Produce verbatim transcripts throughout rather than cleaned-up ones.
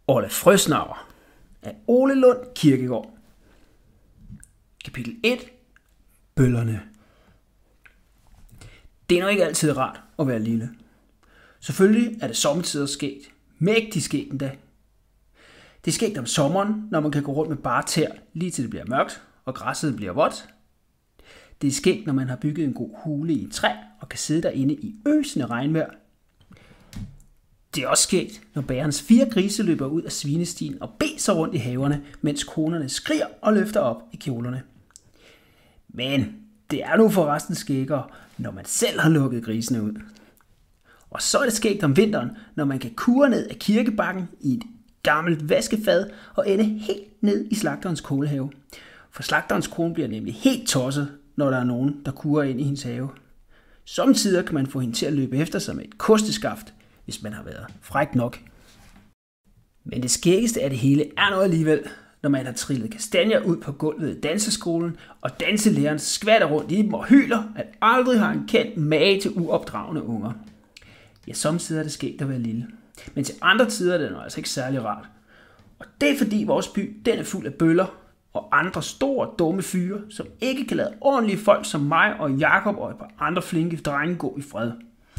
Orla Frøsnapper af Ole Lund Kirkegaard. Kapitel et. Bøllerne. Det er nok ikke altid rart at være lille. Selvfølgelig er det sommetider skægt. Mægtig skægt endda. Det er skægt om sommeren, når man kan gå rundt med bare tæer, lige til det bliver mørkt, og græsset bliver vådt. Det er skægt, når man har bygget en god hule i et træ, og kan sidde derinde i øsende regnvejr. Det er også skægt, når bærens fire grise løber ud af svinestien og bæser rundt i haverne, mens konerne skriger og løfter op i kjolerne. Men det er nu forresten skæggere, når man selv har lukket grisene ud. Og så er det skægt om vinteren, når man kan kure ned af kirkebakken i et gammelt vaskefad og ende helt ned i slagterens kålhave. For slagterens kone bliver nemlig helt tosset, når der er nogen, der kurer ind i hendes have. Sommetider kan man få hende til at løbe efter sig med et kosteskaft, hvis man har været fræk nok. Men det skæggeste af det hele er noget alligevel, når man har trillet kastanjer ud på gulvet i danseskolen, og danselæreren skvatter rundt i dem og hyler, at aldrig har en kendt mage til uopdragende unger. Ja, sommetider er det skægt at være lille, men til andre tider er det altså ikke særlig rart. Og det er fordi vores by den er fuld af bøller og andre store dumme fyre, som ikke kan lade ordentlige folk som mig og Jakob og et par andre flinke drenge gå i fred.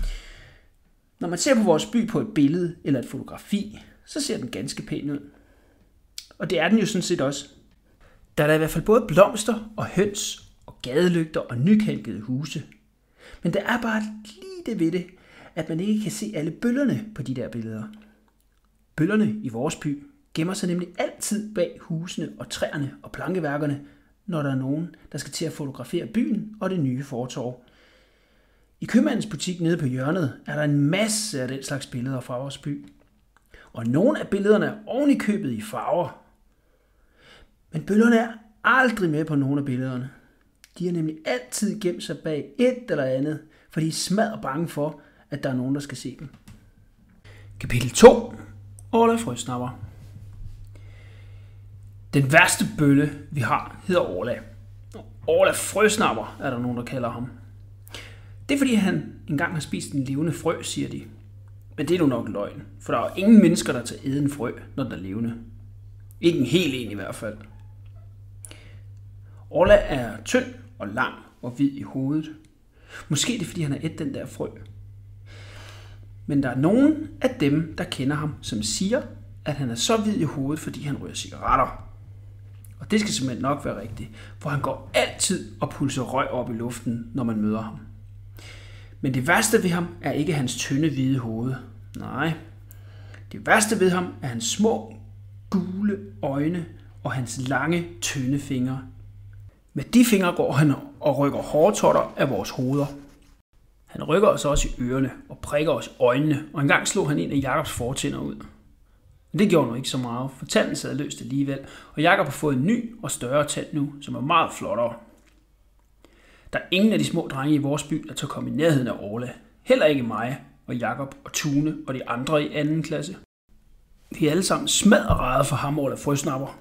Når man ser på vores by på et billede eller et fotografi, så ser den ganske pæn ud. Og det er den jo sådan set også. Der er der i hvert fald både blomster og høns og gadelygter og nykælkede huse. Men der er bare lige det ved det, at man ikke kan se alle bøllerne på de der billeder. Bøllerne i vores by gemmer sig nemlig altid bag husene og træerne og plankeværkerne, når der er nogen, der skal til at fotografere byen og det nye fortorv. I købmandens butik nede på hjørnet er der en masse af den slags billeder fra vores by. Og nogle af billederne er oven i købet i farver. Men bøllerne er aldrig med på nogle af billederne. De har nemlig altid gemt sig bag et eller andet, for de er smadret bange for, at der er nogen, der skal se dem. Kapitel to. Orla Frøsnapper. Den værste bølle, vi har, hedder Orla. Orla Frøsnapper er der nogen, der kalder ham. Det er fordi, han engang har spist en levende frø, siger de. Men det er nu nok løgn, for der er ingen mennesker, der tager æde en frø, når den er levende. Ikke en hel en i hvert fald. Orla er tynd og lang og hvid i hovedet. Måske er det fordi, han har ædt den der frø. Men der er nogen af dem, der kender ham, som siger, at han er så hvid i hovedet, fordi han ryger cigaretter. Og det skal simpelthen nok være rigtigt, for han går altid og pulser røg op i luften, når man møder ham. Men det værste ved ham er ikke hans tynde hvide hoved. Nej, det værste ved ham er hans små, gule øjne og hans lange, tynde fingre. Med de fingre går han og rykker hårtotter af vores hoveder. Han rykker os også i ørerne og prikker os i øjnene, og engang slog han en af Jakobs fortænder ud. Men det gjorde nu ikke så meget, for tanden sad løst alligevel, og Jakob har fået en ny og større tand nu, som er meget flottere. Der er ingen af de små drenge i vores by, der tør komme i nærheden af Orla. Heller ikke mig og Jakob og Tune og de andre i anden klasse. Vi er alle sammen smadrede for ham, Orla Frøsnapper.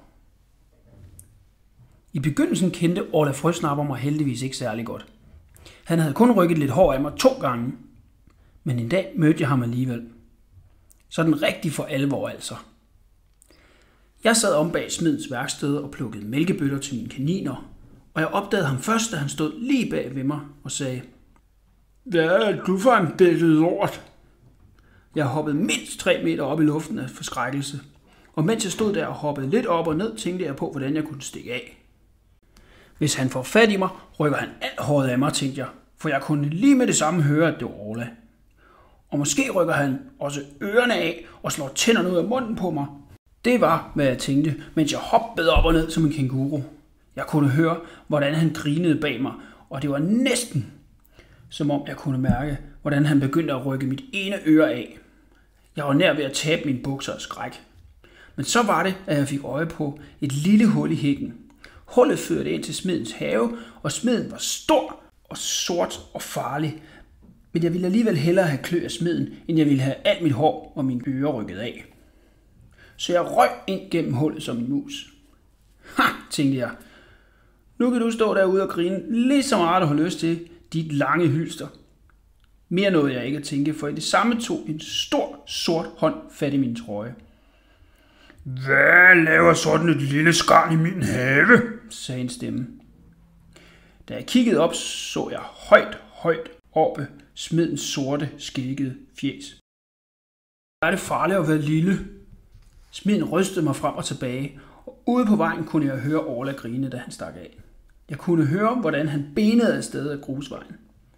I begyndelsen kendte Orla Frøsnapper mig heldigvis ikke særlig godt. Han havde kun rykket lidt hår af mig to gange, men en dag mødte jeg ham alligevel. Sådan rigtig for alvor altså. Jeg sad om bag smedens værksted og plukkede mælkebøtter til mine kaniner, og jeg opdagede ham først, da han stod lige bag ved mig og sagde: "Hvad er du for en bæltet lort?" Jeg hoppede mindst tre meter op i luften af forskrækkelse, og mens jeg stod der og hoppede lidt op og ned, tænkte jeg på, hvordan jeg kunne stikke af. Hvis han får fat i mig, rykker han alt håret af mig, tænkte jeg, for jeg kunne lige med det samme høre, at det var Orla. Og måske rykker han også ørerne af og slår tænderne ud af munden på mig. Det var, hvad jeg tænkte, mens jeg hoppede op og ned som en kænguru. Jeg kunne høre, hvordan han grinede bag mig, og det var næsten, som om jeg kunne mærke, hvordan han begyndte at rykke mit ene øre af. Jeg var nær ved at tabe mine bukser af skræk. Men så var det, at jeg fik øje på et lille hul i hækken. Hullet førte ind til smedens have, og smeden var stor og sort og farlig. Men jeg ville alligevel hellere have klø af smeden, end jeg ville have alt mit hår og mine ører rykket af. Så jeg røg ind gennem hullet som en mus. Ha, tænkte jeg. Nu kan du stå derude og grine lige så meget, du har lyst til, dit lange hylster. Mere nåede jeg ikke at tænke, for i det samme tog en stor, sort hånd fat i min trøje. Hvad laver sådan et lille skarn i min have? Sagde en stemme. Da jeg kiggede op, så jeg højt, højt oppe smedens sorte, skæggede fjes. Er det farligt at være lille? Smeden rystede mig frem og tilbage, og ude på vejen kunne jeg høre Orla grine, da han stak af. Jeg kunne høre, hvordan han benede afsted af grusvejen.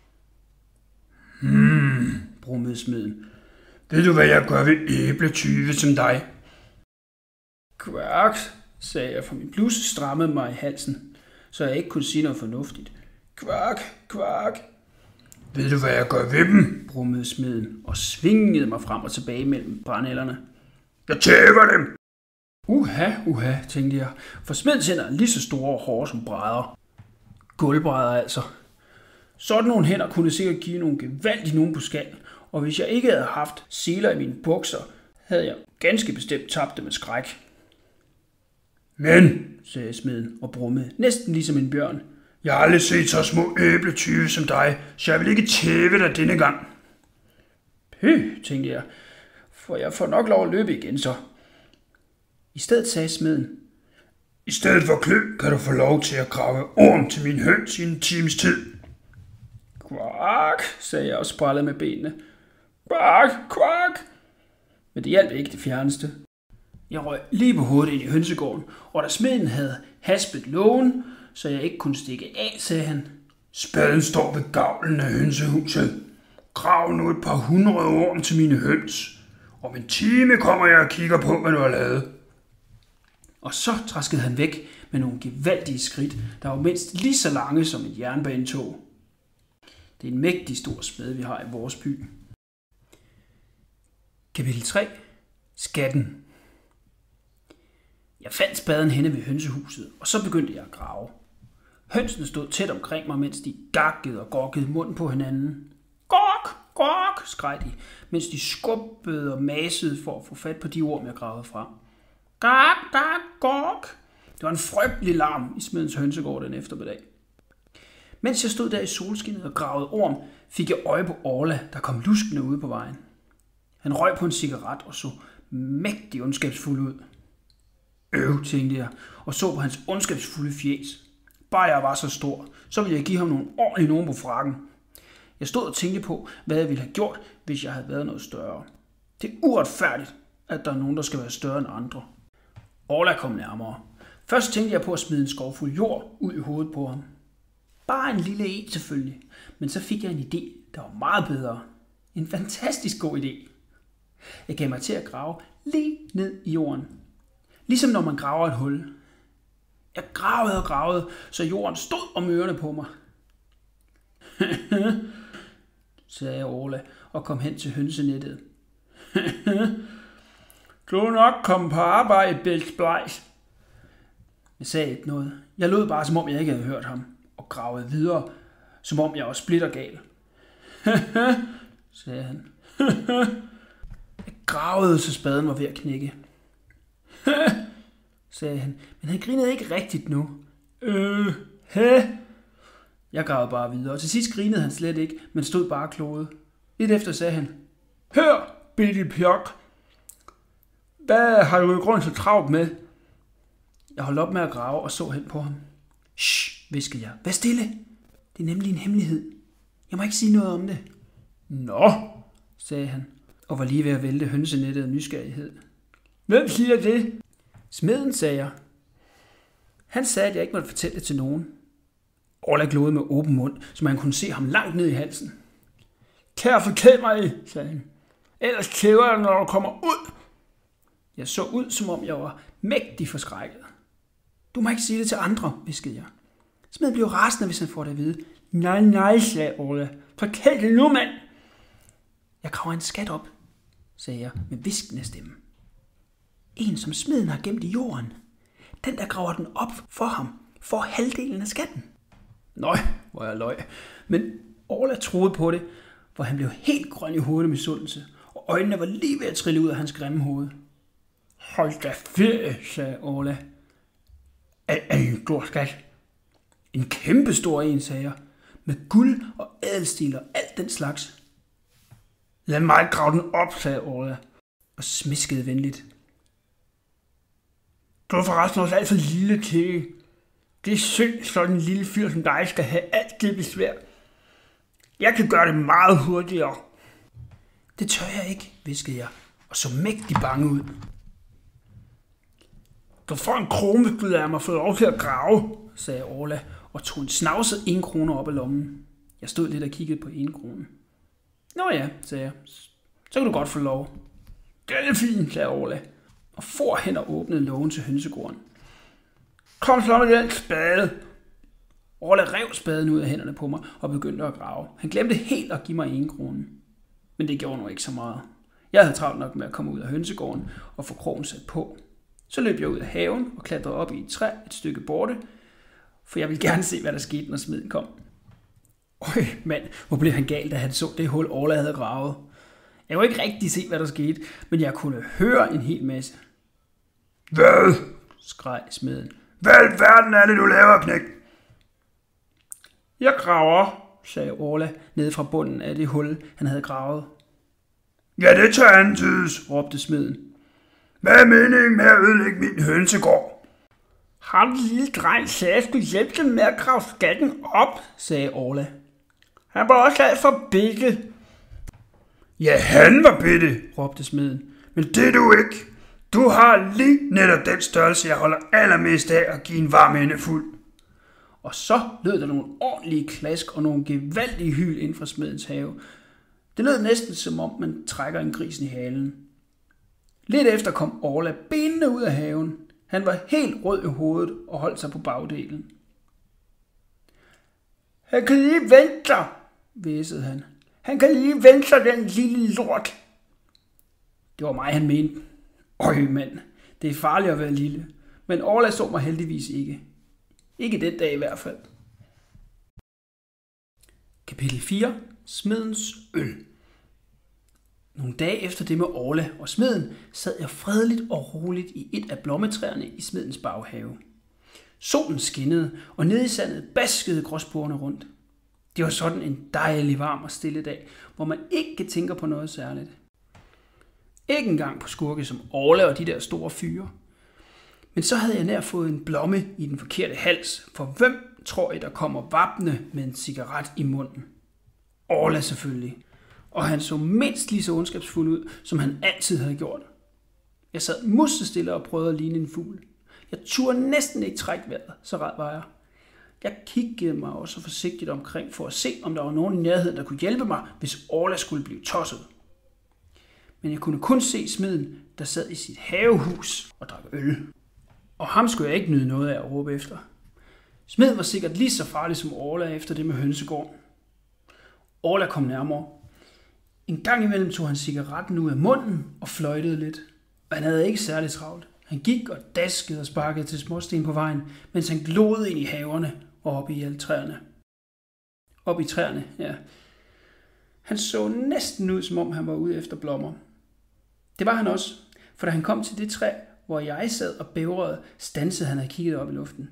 Hmm, brummede smeden. Ved du, hvad jeg gør ved æbletyve som dig? Kvark, sagde jeg, for min bluse strammede mig i halsen, så jeg ikke kunne sige noget fornuftigt. Kvark, kvark. Ved du, hvad jeg gør ved dem? brummede smeden og svingede mig frem og tilbage mellem brændenælderne. Jeg tæver dem! Uha, uha, tænkte jeg, for smedens hænder er lige så store og hårde som brædder. Gulvbrædder altså. Sådan nogle hænder kunne sikkert give nogle gevaldige nogen på skallen, og hvis jeg ikke havde haft seler i mine bukser, havde jeg ganske bestemt tabt dem med skræk. Men, sagde smeden og brummede, næsten ligesom en bjørn. Jeg har aldrig set så små æbletyve som dig, så jeg vil ikke tæve dig denne gang. Pøh, tænkte jeg, for jeg får nok lov at løbe igen så. I stedet sagde smeden. I stedet for klø kan du få lov til at grave orm til min høns i en times tid. Kvark, sagde jeg og sprællede med benene. Kvark, kvark. Men det hjalp ikke det fjerneste. Jeg røg lige på hovedet ind i hønsegården, og da smeden havde haspet lågen, så jeg ikke kunne stikke af, sagde han. Spaden står ved gavlen af hønsehuset. Grav nu et par hundrede orm til mine høns. Om en time kommer jeg og kigger på, hvad du har lavet. Og så traskede han væk med nogle gevaldige skridt, der var mindst lige så lange som et jernbanetog. Det er en mægtig stor spade, vi har i vores by. Kapitel tre. Skatten. Jeg fandt spaden henne ved hønsehuset, og så begyndte jeg at grave. Hønsene stod tæt omkring mig, mens de gakkede og gokkede munden på hinanden. Gok, gok, skreg de, mens de skubbede og masede for at få fat på de orm, jeg gravede frem. Gak, gak, gok. Det var en frygtelig larm i smedens hønsegård den eftermiddag. Mens jeg stod der i solskinnet og gravede orm, fik jeg øje på Orla, der kom luskende ude på vejen. Han røg på en cigaret og så mægtig ondskabsfuld ud. Øv, tænkte jeg, og så på hans ondskabsfulde fjes. Bare jeg var så stor, så ville jeg give ham nogle ordentlige nogen på frakken. Jeg stod og tænkte på, hvad jeg ville have gjort, hvis jeg havde været noget større. Det er uretfærdigt, at der er nogen, der skal være større end andre. Orla kom nærmere. Først tænkte jeg på at smide en skovfuld jord ud i hovedet på ham. Bare en lille en selvfølgelig, men så fik jeg en idé, der var meget bedre. En fantastisk god idé. Jeg gav mig til at grave lige ned i jorden. Ligesom når man graver et hul. Jeg gravede og gravede, så jorden stod om ørerne på mig. sagde Orla og kom hen til hønsenettet. Du er nok kommet på arbejde, Bæltsblejs. Jeg sagde ikke noget. Jeg lød bare, som om jeg ikke havde hørt ham, og gravede videre, som om jeg var splittergal. sagde han. Jeg gravede, så spaden var ved at knække. sagde han, men han grinede ikke rigtigt nu. Øh, hæ? Jeg gravede bare videre, og til sidst grinede han slet ikke, men stod bare klodet. Lidt efter sagde han, hør, bitte pjok, hvad har du i grund så travlt med? Jeg holdt op med at grave og så hen på ham. Shh, viskede jeg. Vær stille. Det er nemlig en hemmelighed. Jeg må ikke sige noget om det. Nå, sagde han, og var lige ved at vælte hønsenettet af nysgerrighed. Hvem siger det? Smeden, sagde jeg. Han sagde, at jeg ikke måtte fortælle det til nogen. Orla glodede med åben mund, så man kunne se ham langt ned i halsen. Kær forkæl mig, sagde han. Ellers kæver jeg, når du kommer ud. Jeg så ud, som om jeg var mægtig forskrækket. Du må ikke sige det til andre, viskede jeg. Smeden blev rasende, hvis han får det at vide. Nej, nej, sagde Orla. Forkæl det nu, mand. Jeg graver en skat op, sagde jeg med hviskende stemme. En, som smeden har gemt i jorden. Den, der graver den op for ham, får halvdelen af skatten. Nøj, hvor jeg løg. Men Orla troede på det, hvor han blev helt grøn i hovedet med misundelse, og øjnene var lige ved at trille ud af hans grimme hoved. Hold da ferie, sagde Orla. Er, er det en stor skat? En kæmpe stor en, sagde jeg, med guld og ædelstiler og alt den slags. Lad mig grave den op, sagde Orla, og smiskede venligt. Du er forresten også alt for lille til. Det er synd, sådan en lille fyr som dig skal have alt det besvær. Jeg kan gøre det meget hurtigere. Det tør jeg ikke, hviskede jeg, og så mægtig bange ud. Du får en krone, hvis du lader mig få lov til at grave, sagde Orla og tog en snavset en krone op af lommen. Jeg stod lidt og kiggede på en krone. Nå ja, sagde jeg. Så kan du godt få lov. Det er fint, sagde Orla, og for hen og åbnede lågen til hønsegården. Kom så med den spade. Orla rev spaden ud af hænderne på mig og begyndte at grave. Han glemte helt at give mig en krone. Men det gjorde nu ikke så meget. Jeg havde travlt nok med at komme ud af hønsegården og få krogen sat på. Så løb jeg ud af haven og klatrede op i et træ et stykke borte, for jeg ville gerne se, hvad der skete, når smeden kom. Øj, mand, hvor blev han galt, da han så det hul, Orla havde gravet. Jeg kunne ikke rigtig se, hvad der skete, men jeg kunne høre en hel masse. Hvad? Skreg smeden. Hvad i verden er det, du laver, knæk? Jeg graver, sagde Orla ned fra bunden af det hul, han havde gravet. Ja, det tør antydes, råbte smeden. Hvad er meningen med at ødelægge min hønsegård? Ham lille dreng sagde, at jeg skulle hjælpe dem med at grave skatten op, sagde Orla. Han var også alt for bitte. Ja, han var bitte, råbte smeden. Men det er du ikke. Du har lige netop den størrelse, jeg holder allermest af at give en varm ende fuld. Og så lød der nogle ordentlige klask og nogle gevaldige hyl inden fra smedens have. Det lød næsten som om man trækker en gris i halen. Lidt efter kom Orla benene ud af haven. Han var helt rød i hovedet og holdt sig på bagdelen. Han kan lige vente sig, hvæsede han. Han kan lige vente sig, den lille lort. Det var mig, han mente. Øj, mand, det er farligt at være lille. Men Orla så mig heldigvis ikke. Ikke den dag i hvert fald. Kapitel fire. Smedens øl. Nogle dage efter det med Orla og smeden, sad jeg fredeligt og roligt i et af blommetræerne i smedens baghave. Solen skinnede, og nede i sandet baskede gråspurvene rundt. Det var sådan en dejlig, varm og stille dag, hvor man ikke tænker på noget særligt. Ikke engang på skurke som Orla og de der store fyre. Men så havde jeg nær fået en blomme i den forkerte hals, for hvem tror I, der kommer vappende med en cigaret i munden? Orla selvfølgelig. Og han så mindst lige så ondskabsfuld ud, som han altid havde gjort. Jeg sad musestille og prøvede at ligne en fugl. Jeg turde næsten ikke trække vejret, så ræd var jeg. Jeg kiggede mig også forsigtigt omkring for at se, om der var nogen i nærheden, der kunne hjælpe mig, hvis Orla skulle blive tosset. Men jeg kunne kun se smeden, der sad i sit havehus og drak øl. Og ham skulle jeg ikke nyde noget af at råbe efter. Smeden var sikkert lige så farlig som Orla efter det med hønsegården. Orla kom nærmere. En gang imellem tog han cigaretten ud af munden og fløjtede lidt. Og han havde ikke særlig travlt. Han gik og daskede og sparkede til småsten på vejen, mens han glodede ind i haverne og op i alle træerne. Op i træerne, ja. Han så næsten ud, som om han var ude efter blommer. Det var han også, for da han kom til det træ, hvor jeg sad og bævrede, stansede han og kiggede op i luften.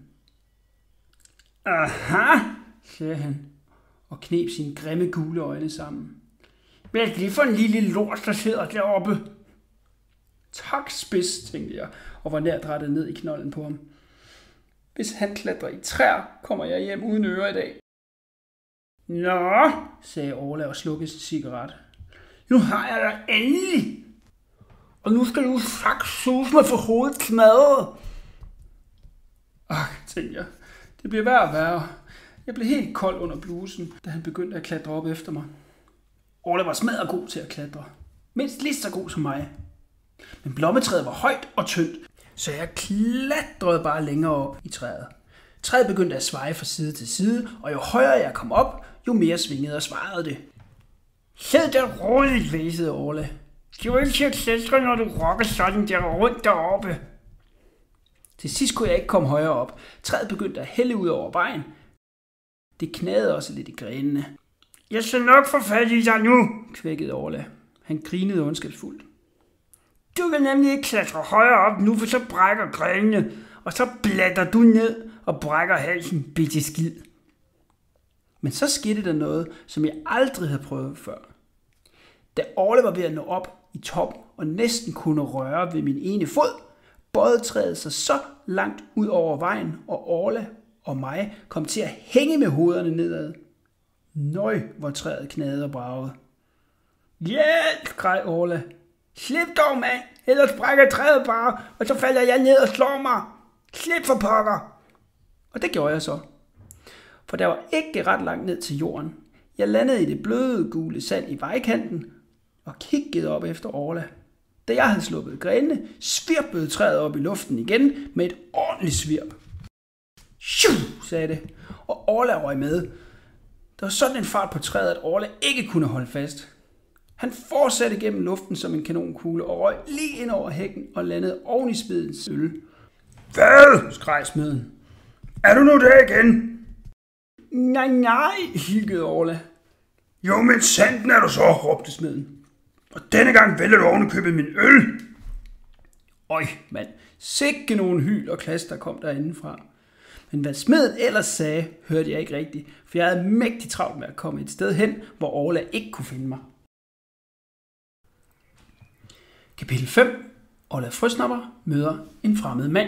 Aha, sagde han og kneb sine grimme gule øjne sammen. Hvad er det for en lille lort, der sidder deroppe? Tak, spids, tænkte jeg, og var nær drættet ned i knolden på ham. Hvis han klatrer i træer, kommer jeg hjem uden ører i dag. Nå, sagde Orla og slukkede sin cigaret. Nu har jeg dig endelig. Og nu skal du saksuse mig for hovedet smadret. Ach, tænkte jeg. Det bliver værre og værre. Jeg blev helt kold under blusen, da han begyndte at klatre op efter mig. Orla var smadret god til at klatre. Mindst lige så god som mig. Men blommetræet var højt og tyndt, så jeg klatrede bare længere op i træet. Træet begyndte at svaje fra side til side, og jo højere jeg kom op, jo mere svingede og svarede det. Sid der roligt, hvæsede Orla. Det er jo ikke til selvskre, når du rokker sådan der rundt deroppe. Til sidst kunne jeg ikke komme højere op. Træet begyndte at hælde ud over vejen. Det knagede også lidt i grenene. Jeg skal nok få fat i dig nu, kvækkede Orla. Han grinede ondskabsfuldt. Du kan nemlig ikke klatre højere op nu, for så brækker grenene, og så blatter du ned og brækker halsen, bitte skid. Men så skete der noget, som jeg aldrig havde prøvet før. Da Orla var ved at nå op i top og næsten kunne røre ved min ene fod, bøjede træet sig så langt ud over vejen, og Orla og mig kom til at hænge med hovederne nedad. Nøj, hvor træet knagede og bragede. Hjælp, skreg Orla. Slip dog, mand, ellers brækker træet bare, og så falder jeg ned og slår mig. Slip for pokker. Og det gjorde jeg så. For der var ikke ret langt ned til jorden. Jeg landede i det bløde gule sand i vejkanten og kiggede op efter Orla. Da jeg havde sluppet grenene, svirpede træet op i luften igen med et ordentligt svirp. Shoo, sagde det, og Orla røg med. Der var sådan en fart på træet, at Orla ikke kunne holde fast. Han fortsatte gennem luften som en kanonkugle og røg lige ind over hækken og landede oven i smedens øl. Hvad? Skreg smeden. Er du nu der igen? Nej, nej, hyggede Orla. Jo, men sanden er du så, råbte smeden. Og denne gang vælger du oven i købet min øl. Øj, mand, sikke nogen hyl og klasse, der kom derindefra. Men hvad smeden ellers sagde, hørte jeg ikke rigtigt, for jeg havde mægtig travlt med at komme et sted hen, hvor Orla ikke kunne finde mig. Kapitel fem. Orla Frøsnapper møder en fremmed mand.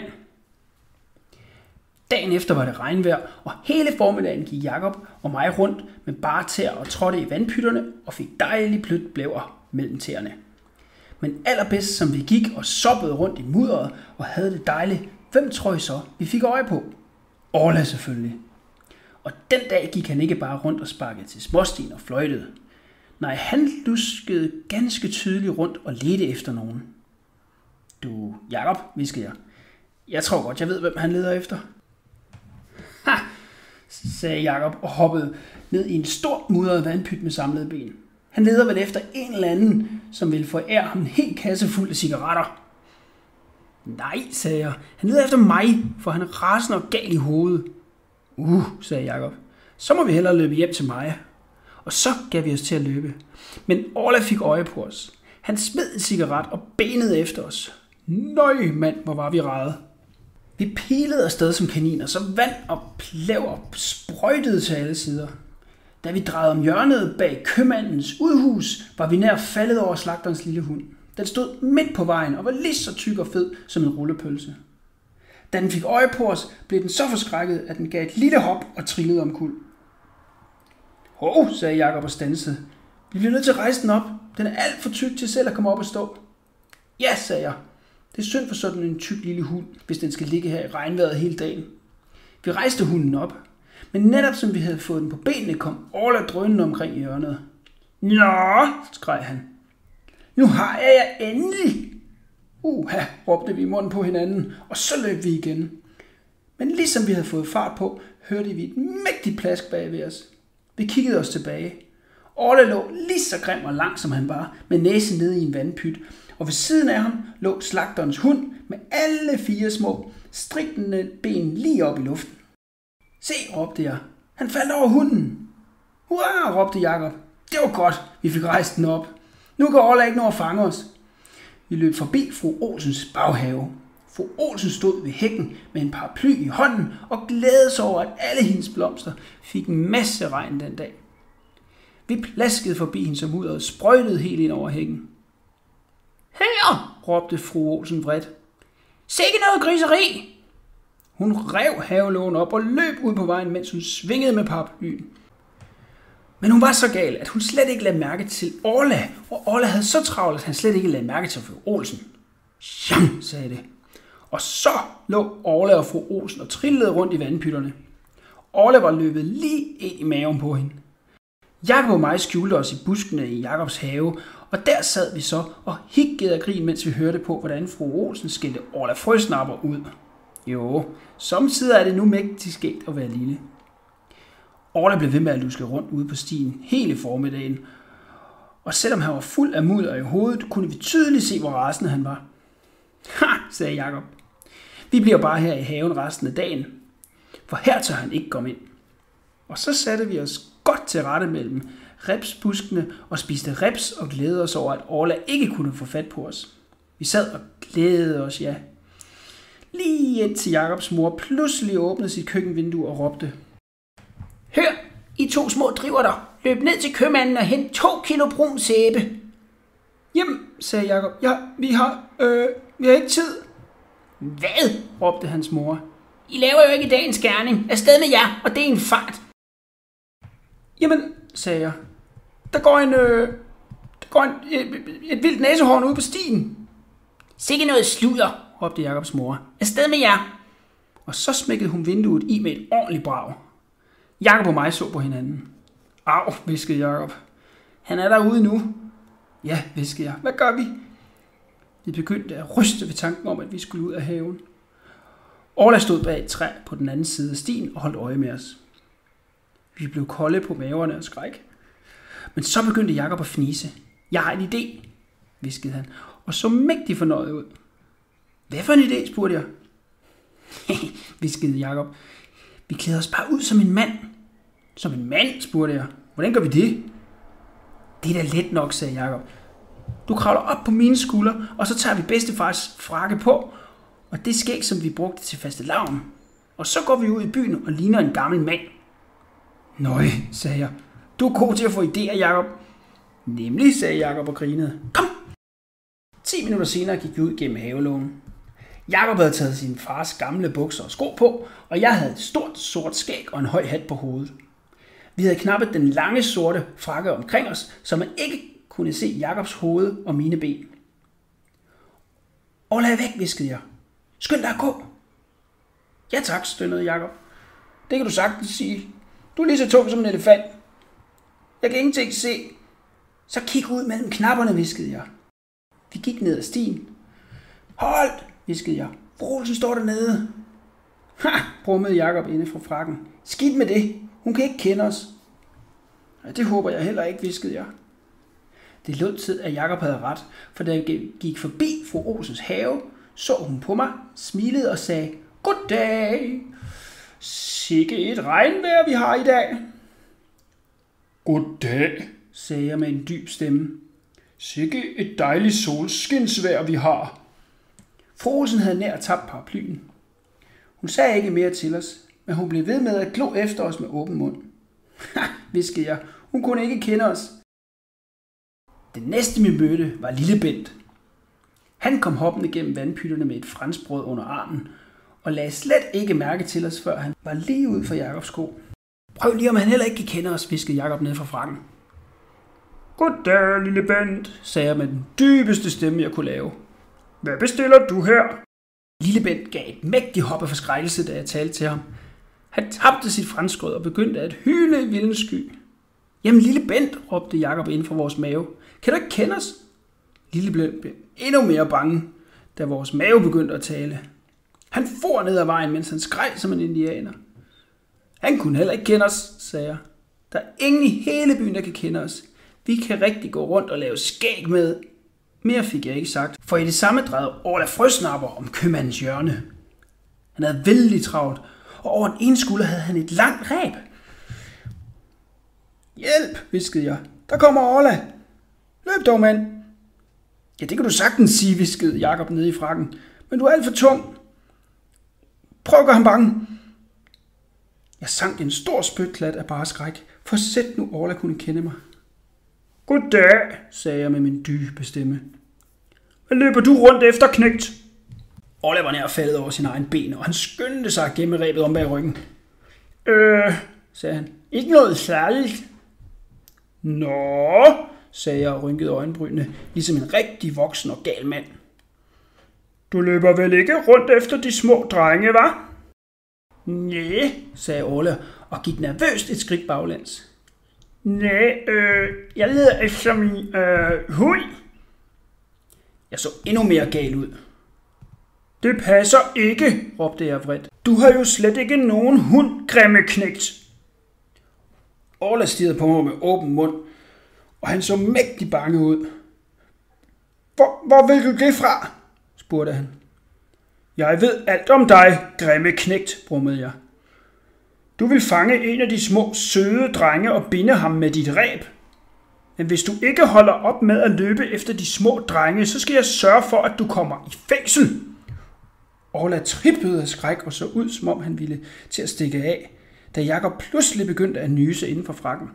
Dagen efter var det regnvejr, og hele formiddagen gik Jakob og mig rundt med bare tæer og trådte i vandpytterne og fik dejligt blødt blæver mellem tæerne. Men allerbedst som vi gik og soppede rundt i mudderet og havde det dejligt, hvem tror I så, vi fik øje på? Orla selvfølgelig. Og den dag gik han ikke bare rundt og sparkede til småsten og fløjtede. Nej, han luskede ganske tydeligt rundt og ledte efter nogen. Du, Jakob, hviskede jeg. Jeg tror godt, jeg ved, hvem han leder efter. Ha, sagde Jakob og hoppede ned i en stor mudret vandpyt med samlede ben. Han leder vel efter en eller anden, som ville forære ham en hel kasse fuld af cigaretter. Nej, sagde jeg. Han leder efter mig, for han er rasende og gal i hovedet. Uh, sagde Jakob. Så må vi hellere løbe hjem til mig. Og så gav vi os til at løbe. Men Orla fik øje på os. Han smed en cigaret og benede efter os. Nøj, mand, hvor var vi ræde. Vi pilede afsted som kaniner, så vand og plæver sprøjtede til alle sider. Da vi drejede om hjørnet bag købmandens udhus, var vi nær faldet over slagterens lille hund. Den stod midt på vejen og var lige så tyk og fed som en rullepølse. Da den fik øje på os, blev den så forskrækket, at den gav et lille hop og trillede omkuld. Hov, sagde Jakob og standsede. Vi bliver nødt til at rejse den op. Den er alt for tyk til selv at komme op og stå. Ja, sagde jeg. Det er synd for sådan en tyk lille hund, hvis den skal ligge her i regnvejret hele dagen. Vi rejste hunden op, men netop som vi havde fået den på benene, kom Orla drønende omkring i hjørnet. Nå, skreg han. Nu har jeg jer endelig. Uha, råbte vi i munden på hinanden, og så løb vi igen. Men ligesom vi havde fået fart på, hørte vi et mægtigt plask bag ved os. Vi kiggede os tilbage. Orla lå lige så grim og lang som han var, med næsen nede i en vandpyt, og ved siden af ham lå slagterens hund med alle fire små strikkende ben lige op i luften. Se, råbte jeg. Han faldt over hunden. Hurra, råbte Jakob. Det var godt, vi fik rejst den op. Nu kan Orla ikke nå at fange os. Vi løb forbi fru Olsens baghave. Fru Olsen stod ved hækken med en paraply i hånden og glædede sig over, at alle hendes blomster fik en masse regn den dag. Vi plaskede forbi hende som ud og sprøjtede helt ind over hækken. Her, råbte fru Olsen vredt. Sikke noget griseri! Hun rev havelågen op og løb ud på vejen, mens hun svingede med paraplyen. Men hun var så gal, at hun slet ikke lagde mærke til Orla, og Orla havde så travlt, at han slet ikke lagde mærke til fru Olsen. Sjam, sagde det. Og så lå Orla og fru Olsen og trillede rundt i vandpytterne. Orla var løbet lige ind i maven på hende. Jakob og mig skjulte os i buskene i Jakobs have, og der sad vi så og higgede af grin, mens vi hørte på, hvordan fru Olsen skældte Orla Frøsnapper ud. Jo, samtidig er det nu mægtigt skægt at være lille. Orla blev ved med at luske rundt ude på stien hele formiddagen, og selvom han var fuld af mudder i hovedet, kunne vi tydeligt se, hvor rasende han var. Ha, sagde Jakob. Vi bliver bare her i haven resten af dagen, for her tør han ikke komme ind. Og så satte vi os godt til rette mellem repsbuskene og spiste reps og glædede os over, at Orla ikke kunne få fat på os. Vi sad og glædede os, ja. Lige indtil Jakobs mor pludselig åbnede sit køkkenvindue og råbte. Hør, I to små driver der. Løb ned til købmanden og hent to kilo brun sæbe. Jamen, sagde Jakob, ja, vi har, øh, vi har ikke tid. Hvad? Råbte hans mor. I laver jo ikke dagens gerning. Afsted med jer, og det er en fart. Jamen, sagde jeg. Der går en, øh, der går en, et, et vildt næsehorn ude på stien. Sikke noget sludder, råbte Jakobs mor. Afsted med jer. Og så smækkede hun vinduet i med et ordentligt brag. Jakob og mig så på hinanden. Au, hviskede Jakob. Han er derude nu. Ja, hviskede jeg. Hvad gør vi? Vi begyndte at ryste ved tanken om, at vi skulle ud af haven. Orla stod bag et træ på den anden side af stien og holdt øje med os. Vi blev kolde på maverne og skræk. Men så begyndte Jakob at fnise. Jeg har en idé, hviskede han, og så mægtig fornøjet ud. Hvad for en idé, spurgte jeg. hviskede Jakob. Vi klæder os bare ud som en mand. Som en mand, spurgte jeg. Hvordan gør vi det? Det er da let nok, sagde Jakob. Du kravler op på mine skuldre, og så tager vi bedstefars frakke på, og det skæg, som vi brugte til fastelavn. Og så går vi ud i byen og ligner en gammel mand. Nøj, sagde jeg. Du er god til at få idéer, Jakob. Nemlig, sagde Jakob og grinede. Kom! Ti minutter senere gik vi ud gennem havelågen. Jakob havde taget sin fars gamle bukser og sko på, og jeg havde et stort sort skæg og en høj hat på hovedet. Vi havde knappet den lange sorte frakke omkring os, så man ikke kunne se Jakobs hoved og mine ben. Orla er væk, hviskede jeg. Skynd dig at gå. Ja tak, stønnede Jakob. Det kan du sagtens sige. Du er lige så tung som en elefant. Jeg kan ingenting se. Så kig ud mellem knapperne, hviskede jeg. Vi gik ned ad stien. Hold, hviskede jeg. Fru Olsen står dernede. Ha, brummede Jakob inde fra frakken. Skidt med det. Hun kan ikke kende os. Ja, det håber jeg heller ikke, hviskede jeg. Det lød til, at Jakob havde ret, for da jeg gik forbi fru Olsens have, så hun på mig, smilede og sagde, goddag. Sikke et regnvejr, vi har i dag. Goddag, sagde jeg med en dyb stemme. Sikke et dejligt solskinsvejr, vi har. Fru Olsen havde nær tabt paraplyen. Hun sagde ikke mere til os, men hun blev ved med at glo efter os med åben mund. Ha, hviskede jeg. Hun kunne ikke kende os. Den næste, vi mødte, var lille Bent. Han kom hoppende gennem vandpytterne med et franskbrød under armen, og lagde slet ikke mærke til os, før han var lige ud for Jakobs sko. Prøv lige, om han heller ikke kan kende os, hviskede Jakob ned fra frakken. Goddag, lille Bent, sagde jeg med den dybeste stemme, jeg kunne lave. Hvad bestiller du her? Lille Bent gav et mægtigt hop af forskrækkelse, da jeg talte til ham. Han tabte sit franskbrød og begyndte at hyle i vildens sky. Jamen, lille Bent, råbte Jakob ind fra vores mave. Kan du ikke kende os? Lille Bent blev endnu mere bange, da vores mave begyndte at tale. Han for ned ad vejen, mens han skreg som en indianer. Han kunne heller ikke kende os, sagde jeg. Der er ingen i hele byen, der kan kende os. Vi kan rigtig gå rundt og lave skæg med. Mere fik jeg ikke sagt, for i det samme drejede Orla frøsnapper om købmandens hjørne. Han havde vældig travlt, og over den ene skulder havde han et langt reb. Hjælp, hviskede jeg. Der kommer Orla. Løb dog, mand. Ja, det kan du sagtens sige, hviskede Jakob nede i frakken. Men du er alt for tung. Prøv at gøre ham bange. Jeg sank en stor spytklat af bare skræk, for sæt nu Orla kunne kende mig. Goddag, sagde jeg med min dybe stemme. Hvad løber du rundt efter, knægt? Orla var nær faldet over sin egen ben, og han skyndte sig at gemme rebet om bag ryggen. Øh, sagde han. Ikke noget særligt. Nå, sagde jeg og rynkede øjenbrynene, ligesom en rigtig voksen og gal mand. Du løber vel ikke rundt efter de små drenge, hva'? Næh, sagde Orla og gik nervøst et skridt baglæns. Nej, øh, jeg leder efter min øh, hund. Jeg så endnu mere gal ud. Det passer ikke, råbte jeg vredt. Du har jo slet ikke nogen hund, grimme knægt. Orla stirrede på mig med åben mund, og han så mægtig bange ud. Hvor, hvor vil du det fra? Spurgte han. Jeg ved alt om dig, grimme knægt, brummede jeg. Du vil fange en af de små, søde drenge og binde ham med dit reb. Men hvis du ikke holder op med at løbe efter de små drenge, så skal jeg sørge for, at du kommer i fængsel. Orla trippede af skræk og så ud, som om han ville til at stikke af, da Jakob pludselig begyndte at nyse inden for frakken.